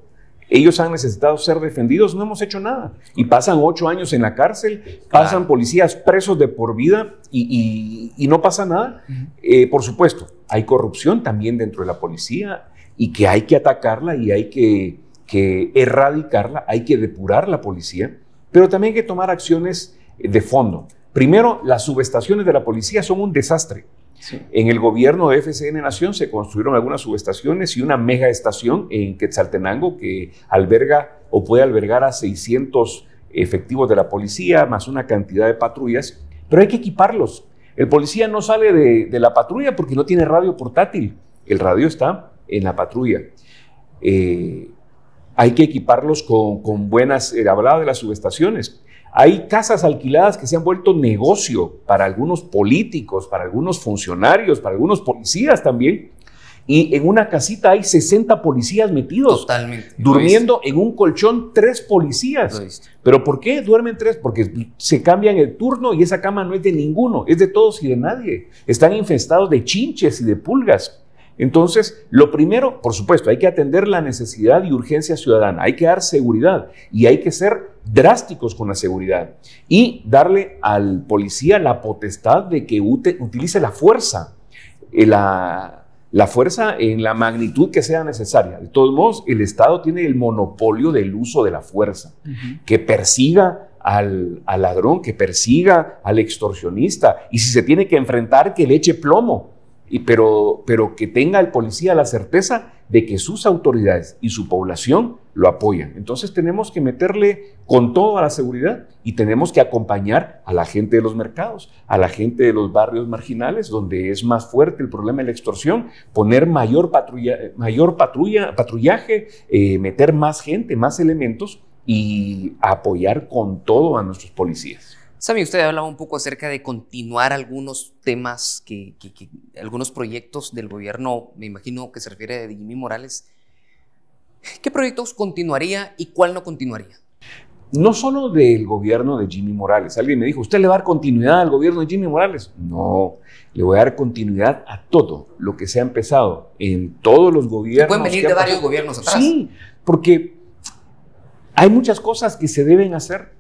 Ellos han necesitado ser defendidos, no hemos hecho nada. Y pasan 8 años en la cárcel, pasan policías presos de por vida y no pasa nada. Por supuesto, hay corrupción también dentro de la policía y que hay que atacarla y hay que erradicarla, hay que depurar la policía, pero también hay que tomar acciones de fondo. Primero, las subestaciones de la policía son un desastre. Sí. En el gobierno de FCN Nación se construyeron algunas subestaciones y una mega estación en Quetzaltenango que alberga o puede albergar a 600 efectivos de la policía, más una cantidad de patrullas, pero hay que equiparlos. El policía no sale de la patrulla porque no tiene radio portátil. El radio está en la patrulla. Hay que equiparlos con buenas, hablaba de las subestaciones. Hay casas alquiladas que se han vuelto negocio para algunos políticos, para algunos funcionarios, para algunos policías también. Y en una casita hay 60 policías metidos. Totalmente. Durmiendo en un colchón 3 policías. ¿Pero por qué duermen 3? Porque se cambian el turno y esa cama no es de ninguno, es de todos y de nadie. Están infestados de chinches y de pulgas. Entonces, lo primero, por supuesto, hay que atender la necesidad y urgencia ciudadana, hay que dar seguridad y hay que ser drásticos con la seguridad y darle al policía la potestad de que utilice la fuerza, la fuerza en la magnitud que sea necesaria. De todos modos, el Estado tiene el monopolio del uso de la fuerza, que persiga al ladrón, que persiga al extorsionista y si se tiene que enfrentar, que le eche plomo. Pero que tenga el policía la certeza de que sus autoridades y su población lo apoyan. Entonces tenemos que meterle con todo a la seguridad y tenemos que acompañar a la gente de los mercados, a la gente de los barrios marginales, donde es más fuerte el problema de la extorsión, poner mayor patrullaje, meter más gente, más elementos y apoyar con todo a nuestros policías. Sammy, usted hablaba un poco acerca de continuar algunos temas, algunos proyectos del gobierno, me imagino que se refiere a Jimmy Morales. ¿Qué proyectos continuaría y cuál no continuaría? No solo del gobierno de Jimmy Morales. Alguien me dijo, ¿usted le va a dar continuidad al gobierno de Jimmy Morales? No, le voy a dar continuidad a todo lo que se ha empezado en todos los gobiernos. Pueden venir de varios gobiernos atrás. Sí, porque hay muchas cosas que se deben hacer.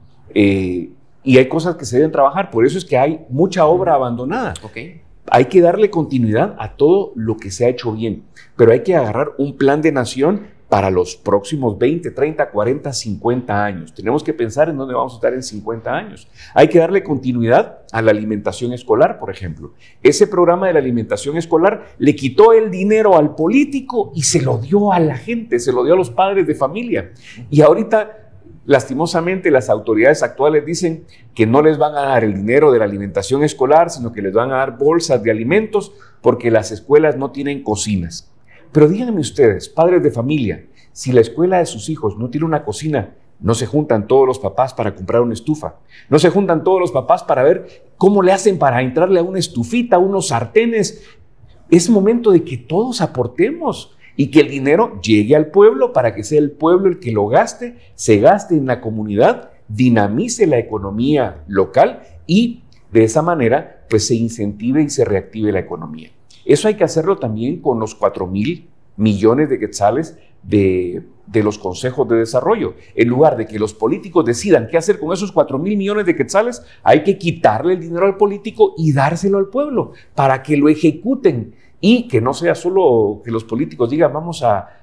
Y hay cosas que se deben trabajar, por eso es que hay mucha obra abandonada. Okay. Hay que darle continuidad a todo lo que se ha hecho bien, pero hay que agarrar un plan de nación para los próximos 20, 30, 40, 50 años. Tenemos que pensar en dónde vamos a estar en 50 años. Hay que darle continuidad a la alimentación escolar, por ejemplo. Ese programa de la alimentación escolar le quitó el dinero al político y se lo dio a la gente, se lo dio a los padres de familia. Y ahorita, lastimosamente, las autoridades actuales dicen que no les van a dar el dinero de la alimentación escolar, sino que les van a dar bolsas de alimentos porque las escuelas no tienen cocinas. Pero díganme ustedes, padres de familia, si la escuela de sus hijos no tiene una cocina, no se juntan todos los papás para comprar una estufa, no se juntan todos los papás para ver cómo le hacen para entrarle a una estufita, unos sartenes. Es momento de que todos aportemos y que el dinero llegue al pueblo para que sea el pueblo el que lo gaste, se gaste en la comunidad, dinamice la economía local y de esa manera pues se incentive y se reactive la economía. Eso hay que hacerlo también con los 4,000 millones de quetzales de los consejos de desarrollo. En lugar de que los políticos decidan qué hacer con esos 4,000 millones de quetzales, hay que quitarle el dinero al político y dárselo al pueblo para que lo ejecuten. Y que no sea solo que los políticos digan vamos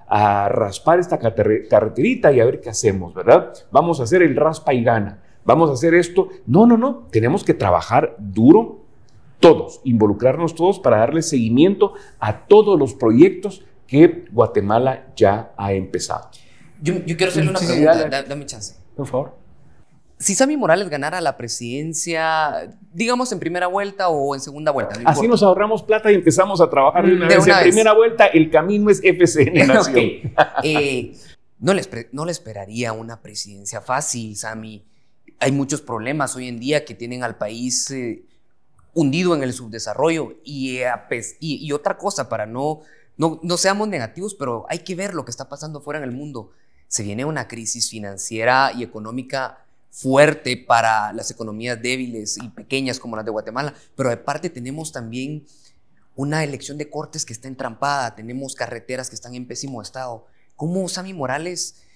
a raspar esta carreterita y a ver qué hacemos, ¿verdad? Vamos a hacer el raspa y gana, vamos a hacer esto. No, tenemos que trabajar duro todos, involucrarnos todos para darle seguimiento a todos los proyectos que Guatemala ya ha empezado. Yo quiero hacerle una pregunta, dame chance. Por favor. Si Sammy Morales ganara la presidencia, digamos en primera vuelta o en segunda vuelta. No así nos ahorramos plata y empezamos a trabajar de una vez. En primera vuelta, el camino es FCN Nación. Okay. No le esperaría una presidencia fácil, Sammy. Hay muchos problemas hoy en día que tienen al país hundido en el subdesarrollo. Y otra cosa, para no seamos negativos, pero hay que ver lo que está pasando fuera en el mundo. Se viene una crisis financiera y económica fuerte para las economías débiles y pequeñas como las de Guatemala, pero aparte tenemos también una elección de cortes que está entrampada, tenemos carreteras que están en pésimo estado. ¿Cómo Sammy Morales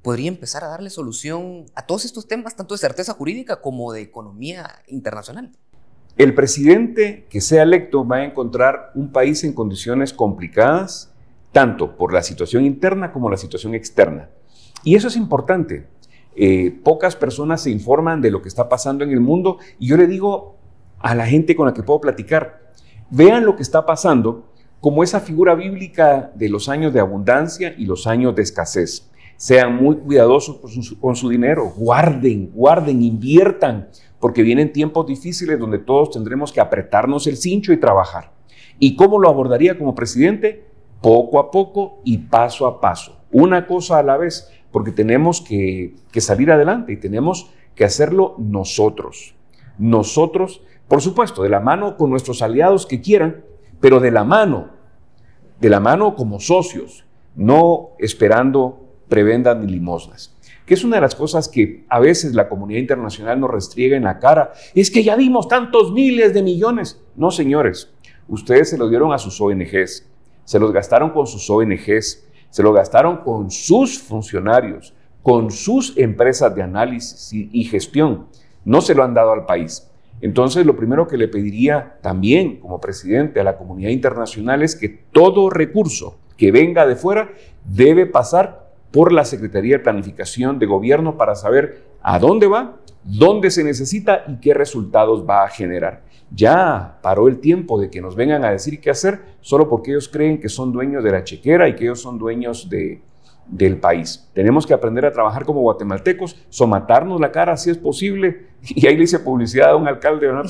podría empezar a darle solución a todos estos temas, tanto de certeza jurídica como de economía internacional? El presidente que sea electo va a encontrar un país en condiciones complicadas, tanto por la situación interna como la situación externa. Y eso es importante. Pocas personas se informan de lo que está pasando en el mundo y yo le digo a la gente con la que puedo platicar, vean lo que está pasando como esa figura bíblica de los años de abundancia y los años de escasez. Sean muy cuidadosos con su dinero, guarden, inviertan, porque vienen tiempos difíciles donde todos tendremos que apretarnos el cincho y trabajar. ¿Y cómo lo abordaría como presidente? Poco a poco y paso a paso, una cosa a la vez, porque tenemos que salir adelante y tenemos que hacerlo nosotros. Nosotros, por supuesto, de la mano con nuestros aliados que quieran, pero de la mano como socios, no esperando prebendas ni limosnas. Que es una de las cosas que a veces la comunidad internacional nos restriega en la cara. Es que ya dimos tantos miles de millones. No, señores, ustedes se lo dieron a sus ONGs, se los gastaron con sus ONGs, se lo gastaron con sus funcionarios, con sus empresas de análisis y gestión. No se lo han dado al país. Entonces, lo primero que le pediría también como presidente a la comunidad internacional es que todo recurso que venga de fuera debe pasar por la Secretaría de Planificación de Gobierno para saber a dónde va, dónde se necesita y qué resultados va a generar. Ya paró el tiempo de que nos vengan a decir qué hacer solo porque ellos creen que son dueños de la chequera y que ellos son dueños del país. Tenemos que aprender a trabajar como guatemaltecos, somatarnos la cara si es posible. Y ahí le hice publicidad a un alcalde, ¿no?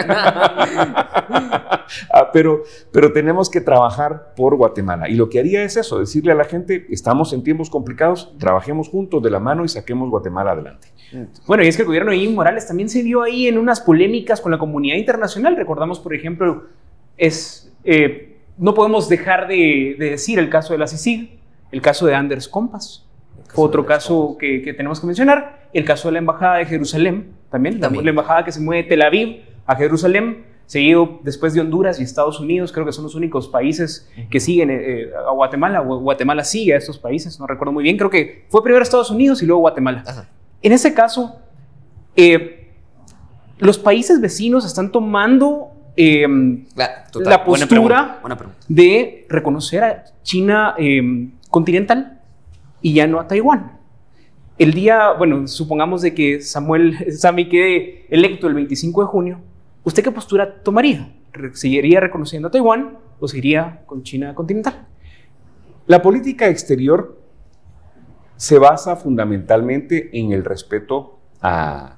Pero tenemos que trabajar por Guatemala. Y lo que haría es eso, decirle a la gente, estamos en tiempos complicados, trabajemos juntos de la mano y saquemos Guatemala adelante. Bueno, y es que el gobierno de Jimmy Morales también se vio ahí en unas polémicas con la comunidad internacional. Recordamos, por ejemplo, no podemos dejar de decir el caso de la CICIG, el caso de Anders Kompas, otro caso que tenemos que mencionar, el caso de la Embajada de Jerusalén, también. La embajada que se mueve de Tel Aviv a Jerusalén, seguido después de Honduras y Estados Unidos, creo que son los únicos países que siguen a Guatemala. Guatemala sigue a estos países, no recuerdo muy bien, creo que fue primero Estados Unidos y luego Guatemala. Ajá. En ese caso, los países vecinos están tomando la postura buena pregunta de reconocer a China continental y ya no a Taiwán. El día, bueno, supongamos de que Sammy quede electo el 25 de junio, ¿usted qué postura tomaría? ¿Seguiría reconociendo a Taiwán o seguiría con China continental? La política exterior se basa fundamentalmente en el respeto a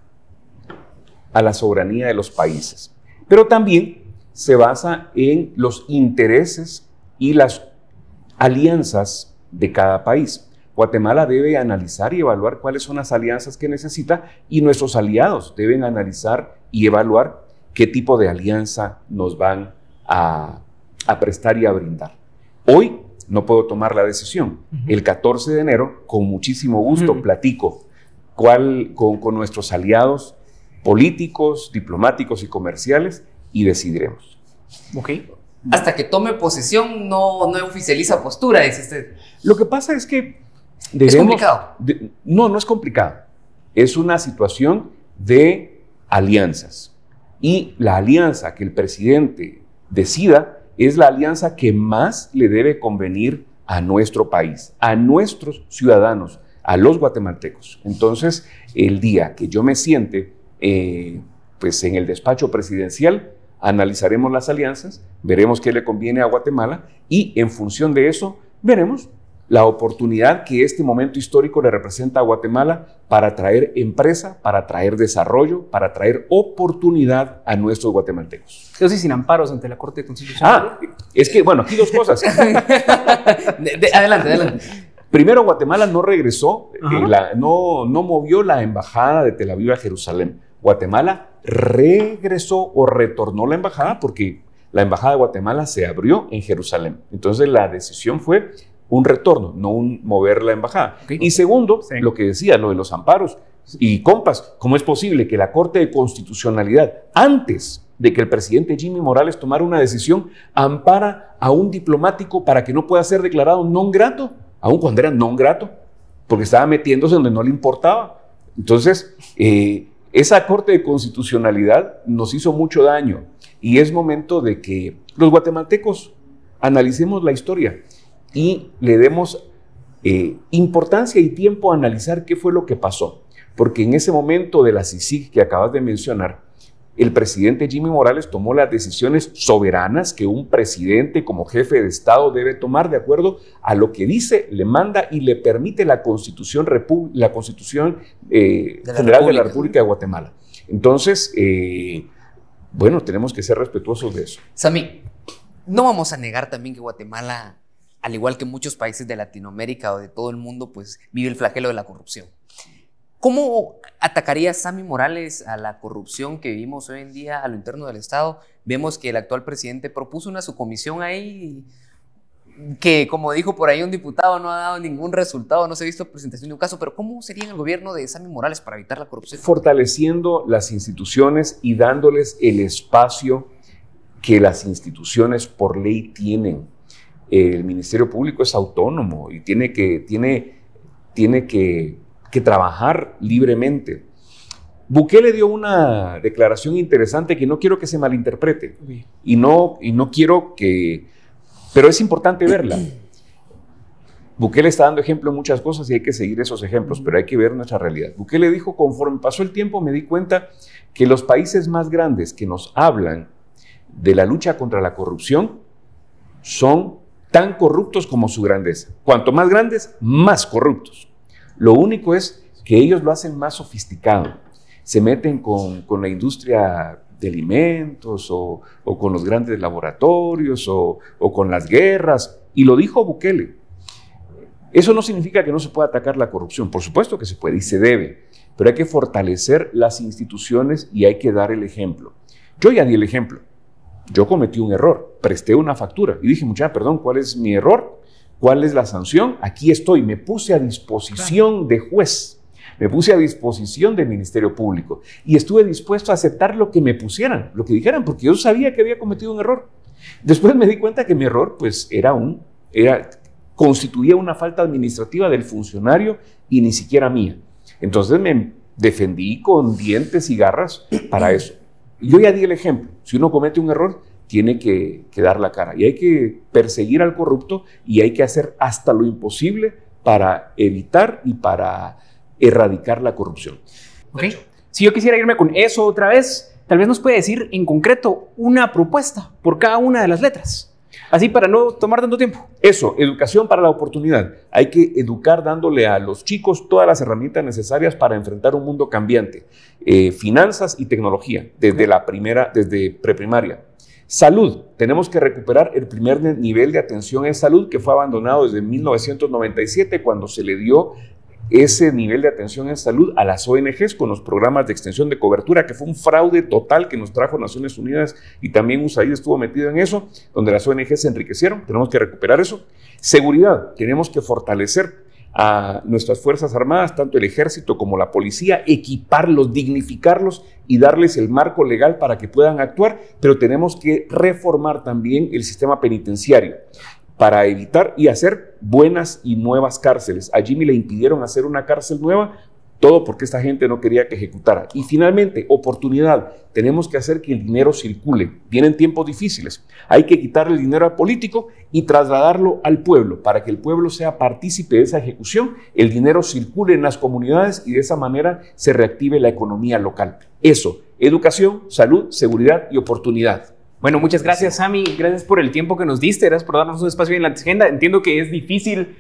la soberanía de los países, pero también se basa en los intereses y las alianzas de cada país. Guatemala debe analizar y evaluar cuáles son las alianzas que necesita y nuestros aliados deben analizar y evaluar qué tipo de alianza nos van a prestar y a brindar. Hoy no puedo tomar la decisión. El 14 de enero, con muchísimo gusto, platico con nuestros aliados políticos, diplomáticos y comerciales y decidiremos. Okay. Hasta que tome posesión no oficializa postura, dice usted. Lo que pasa es que ¿es complicado? No es complicado. Es una situación de alianzas. Y la alianza que el presidente decida es la alianza que más le debe convenir a nuestro país, a nuestros ciudadanos, a los guatemaltecos. Entonces, el día que yo me siente pues en el despacho presidencial, analizaremos las alianzas, veremos qué le conviene a Guatemala y en función de eso veremos la oportunidad que este momento histórico le representa a Guatemala para traer empresa, para traer desarrollo, para traer oportunidad a nuestros guatemaltecos. Eso sí, sin amparos ante la Corte Constitucional. Es que, bueno, aquí dos cosas. Adelante. Primero, Guatemala no regresó, no movió la embajada de Tel Aviv a Jerusalén. Guatemala regresó o retornó la embajada porque la embajada de Guatemala se abrió en Jerusalén. Entonces la decisión fue un retorno, no un mover la embajada. Okay. Y segundo, lo que decía, lo de los amparos y Kompas, ¿cómo es posible que la Corte de Constitucionalidad, antes de que el presidente Jimmy Morales tomara una decisión, ampara a un diplomático para que no pueda ser declarado non grato, aun cuando era non grato? porque estaba metiéndose donde no le importaba. Entonces, esa Corte de Constitucionalidad nos hizo mucho daño y es momento de que los guatemaltecos analicemos la historia y le demos importancia y tiempo a analizar qué fue lo que pasó. Porque en ese momento de la CICIG que acabas de mencionar, el presidente Jimmy Morales tomó las decisiones soberanas que un presidente como jefe de Estado debe tomar de acuerdo a lo que dice, le manda y le permite la Constitución, General de la República de Guatemala. Entonces, bueno, tenemos que ser respetuosos de eso. Sammy, no vamos a negar también que Guatemala, al igual que muchos países de Latinoamérica o de todo el mundo, pues vive el flagelo de la corrupción. ¿Cómo atacaría Sammy Morales a la corrupción que vivimos hoy en día a lo interno del Estado? Vemos que el actual presidente propuso una subcomisión ahí que, como dijo por ahí un diputado, no ha dado ningún resultado, no se ha visto presentación de un caso, pero ¿cómo sería en el gobierno de Sammy Morales para evitar la corrupción? Fortaleciendo las instituciones y dándoles el espacio que las instituciones por ley tienen. El Ministerio Público es autónomo y tiene que trabajar libremente. Bukele dio una declaración interesante que no quiero que se malinterprete y no quiero que... Pero es importante verla. Bukele está dando ejemplo en muchas cosas y hay que seguir esos ejemplos, pero hay que ver nuestra realidad. Bukele dijo, conforme pasó el tiempo me di cuenta que los países más grandes que nos hablan de la lucha contra la corrupción son tan corruptos como su grandeza. Cuanto más grandes, más corruptos. Lo único es que ellos lo hacen más sofisticado. Se meten con la industria de alimentos o con los grandes laboratorios o con las guerras. Y lo dijo Bukele. Eso no significa que no se pueda atacar la corrupción. Por supuesto que se puede y se debe. Pero hay que fortalecer las instituciones y hay que dar el ejemplo. Yo ya di el ejemplo. Yo cometí un error. Presté una factura y dije, muchacha, perdón, ¿cuál es mi error? ¿Cuál es la sanción? Aquí estoy, me puse a disposición de juez, me puse a disposición del Ministerio Público y estuve dispuesto a aceptar lo que me pusieran, lo que dijeran, porque yo sabía que había cometido un error. Después me di cuenta que mi error, pues, constituía una falta administrativa del funcionario y ni siquiera mía. Entonces me defendí con dientes y garras para eso. Y yo ya di el ejemplo. Si uno comete un error, tiene que dar la cara. Y hay que perseguir al corrupto y hay que hacer hasta lo imposible para evitar y para erradicar la corrupción. Okay. Si yo quisiera irme con eso otra vez, tal vez nos puede decir en concreto una propuesta por cada una de las letras. Así para no tomar tanto tiempo. Eso, educación para la oportunidad. Hay que educar dándole a los chicos todas las herramientas necesarias para enfrentar un mundo cambiante. Finanzas y tecnología, desde preprimaria. Salud, tenemos que recuperar el primer nivel de atención en salud que fue abandonado desde 1997 cuando se le dio ese nivel de atención en salud a las ONGs con los programas de extensión de cobertura, que fue un fraude total que nos trajo Naciones Unidas y también USAID estuvo metido en eso, donde las ONGs se enriquecieron. Tenemos que recuperar eso. Seguridad, tenemos que fortalecer a nuestras Fuerzas Armadas, tanto el Ejército como la Policía, equiparlos, dignificarlos y darles el marco legal para que puedan actuar, pero tenemos que reformar también el sistema penitenciario para evitar y hacer buenas y nuevas cárceles. A Jimmy le impidieron hacer una cárcel nueva, todo porque esta gente no quería que ejecutara. Y finalmente, oportunidad. Tenemos que hacer que el dinero circule. Vienen tiempos difíciles. Hay que quitarle el dinero al político y trasladarlo al pueblo para que el pueblo sea partícipe de esa ejecución, el dinero circule en las comunidades y de esa manera se reactive la economía local. Eso, educación, salud, seguridad y oportunidad. Bueno, muchas gracias, Sammy. Gracias por el tiempo que nos diste. Gracias por darnos un espacio en la agenda. Entiendo que es difícil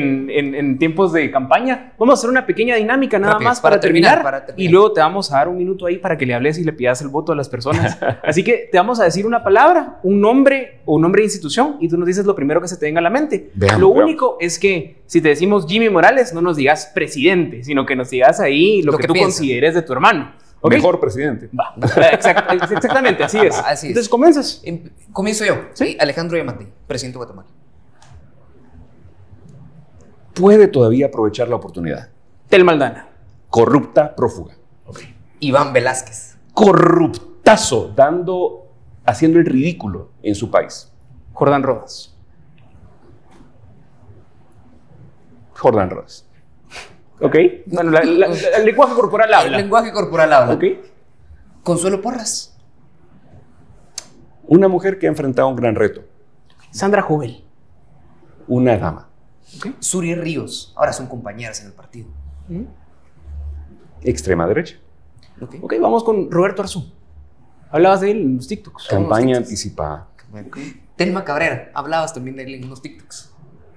en tiempos de campaña. Vamos a hacer una pequeña dinámica nada más para terminar. Y luego te vamos a dar un minuto ahí para que le hables y le pidas el voto a las personas. Así que te vamos a decir una palabra, un nombre o un nombre de institución y tú nos dices lo primero que se te venga a la mente. Lo único es que si te decimos Jimmy Morales, no nos digas presidente, sino que nos digas ahí lo que tú consideres de tu hermano. ¿Okay? Mejor presidente. Va. Exactamente, así es. Así es. Entonces, ¿comienzas? Comienzo yo. ¿Sí? Alejandro Yamatei, presidente de Guatemala. Puede todavía aprovechar la oportunidad. Tel Maldana. Corrupta, prófuga. Okay. Iván Velázquez. Corruptazo, haciendo el ridículo en su país. Jordán Rodas. Jordán Rodas. Ok. Bueno, el lenguaje corporal habla. El lenguaje corporal habla. Ok. Consuelo Porras. Una mujer que ha enfrentado un gran reto. Sandra Jovel. Una dama. Ok. Suri Ríos. Ahora son compañeras en el partido. Extrema derecha. Ok, vamos con Roberto Arzú. Hablabas de él en los TikToks. Campaña anticipada. Telma Cabrera. Hablabas también de él en unos TikToks.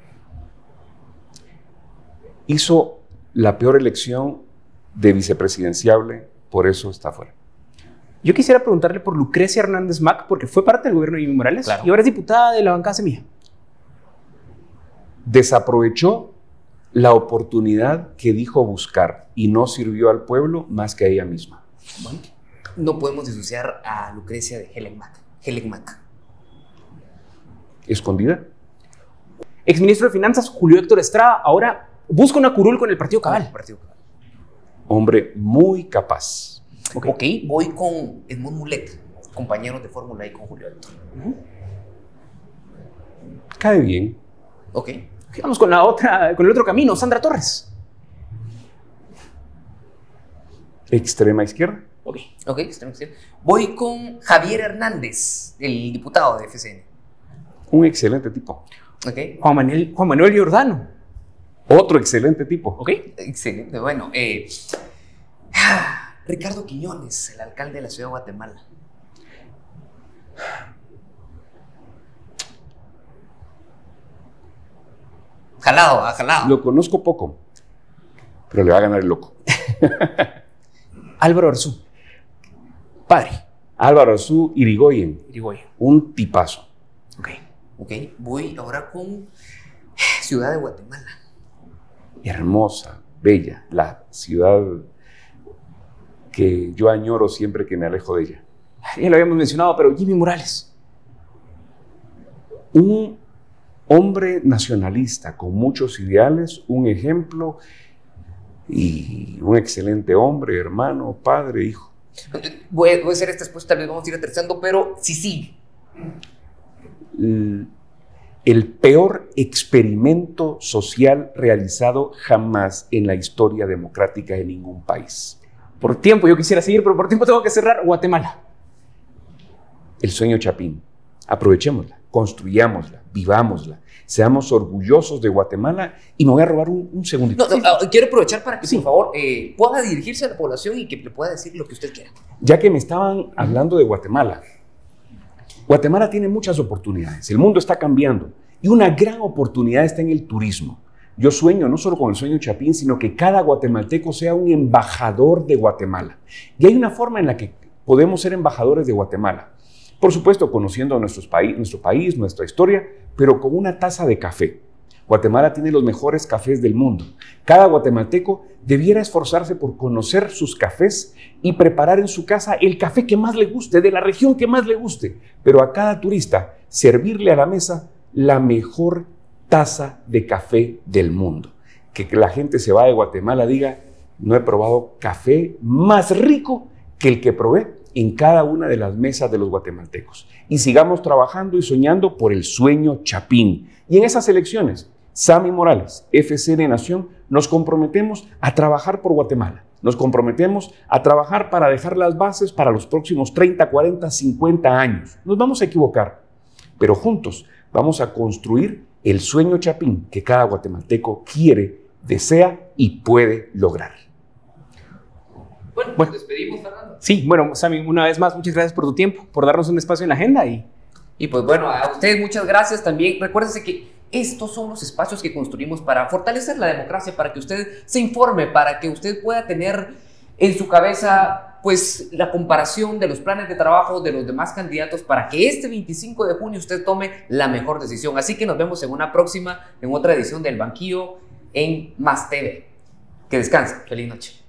Hizo la peor elección de vicepresidenciable, por eso está fuera. Yo quisiera preguntarle por Lucrecia Hernández Mac, porque fue parte del gobierno de Jimmy Morales, claro, y ahora es diputada de la bancada Semilla. Desaprovechó la oportunidad que dijo buscar y no sirvió al pueblo más que a ella misma. Bueno, no podemos disociar a Lucrecia de Helen Mac. ¿Escondida? Exministro de Finanzas, Julio Héctor Estrada, ahora busca una curul con el Partido Cabal. Hombre muy capaz. Ok, voy con Edmond Mulet, compañeros de fórmula ahí con Julio Héctor. Cae bien. Ok. Vamos con el otro camino, Sandra Torres. Extrema izquierda. Ok. Ok, voy con Javier Hernández, el diputado de FCN. Un excelente tipo. Ok. Juan Manuel Giordano. Otro excelente tipo. Ok. Excelente. Bueno, Ricardo Quiñones, el alcalde de la ciudad de Guatemala. Jalado. Ah. Lo conozco poco, pero le va a ganar el loco. Álvaro Arzú. Padre. Álvaro Arzú Irigoyen. Un tipazo. Ok, voy ahora con Ciudad de Guatemala. Hermosa, bella, la ciudad que yo añoro siempre que me alejo de ella. Ya lo habíamos mencionado, pero Jimmy Morales. Un hombre nacionalista con muchos ideales, un ejemplo y un excelente hombre, hermano, padre, hijo. Voy a hacer esta después, tal vez vamos a ir aterrizando, pero sí. El peor experimento social realizado jamás en la historia democrática de ningún país. Por tiempo yo quisiera seguir, pero por tiempo tengo que cerrar. Guatemala. El sueño Chapín. Aprovechémosla, construyámosla, vivámosla. Seamos orgullosos de Guatemala y me voy a robar un segundito. Quiero aprovechar para que, por favor, pueda dirigirse a la población y que le pueda decir lo que usted quiera. Ya que me estaban hablando de Guatemala. Guatemala tiene muchas oportunidades. El mundo está cambiando y una gran oportunidad está en el turismo. Yo sueño no solo con el sueño Chapín, sino que cada guatemalteco sea un embajador de Guatemala. Y hay una forma en la que podemos ser embajadores de Guatemala. Por supuesto, conociendo nuestro país, nuestra historia, pero con una taza de café. Guatemala tiene los mejores cafés del mundo. Cada guatemalteco debiera esforzarse por conocer sus cafés y preparar en su casa el café que más le guste, de la región que más le guste. Pero a cada turista, servirle a la mesa la mejor taza de café del mundo. Que la gente se va de Guatemala diga, no he probado café más rico que el que probé en cada una de las mesas de los guatemaltecos. Y sigamos trabajando y soñando por el sueño Chapín. Y en esas elecciones, Sammy Morales, FCN Nación, nos comprometemos a trabajar por Guatemala. Nos comprometemos a trabajar para dejar las bases para los próximos 30, 40, 50 años. Nos vamos a equivocar, pero juntos vamos a construir el sueño Chapín que cada guatemalteco quiere, desea y puede lograr. Bueno, nos despedimos, Fernando. Sí, bueno, Sammy, una vez más, muchas gracias por tu tiempo, por darnos un espacio en la agenda y pues bueno, a ustedes muchas gracias también. Recuérdense que estos son los espacios que construimos para fortalecer la democracia, para que usted se informe, para que usted pueda tener en su cabeza pues la comparación de los planes de trabajo de los demás candidatos para que este 25 de junio usted tome la mejor decisión. Así que nos vemos en una próxima, en otra edición del Banquillo en Más TV. Que descanse. Feliz noche.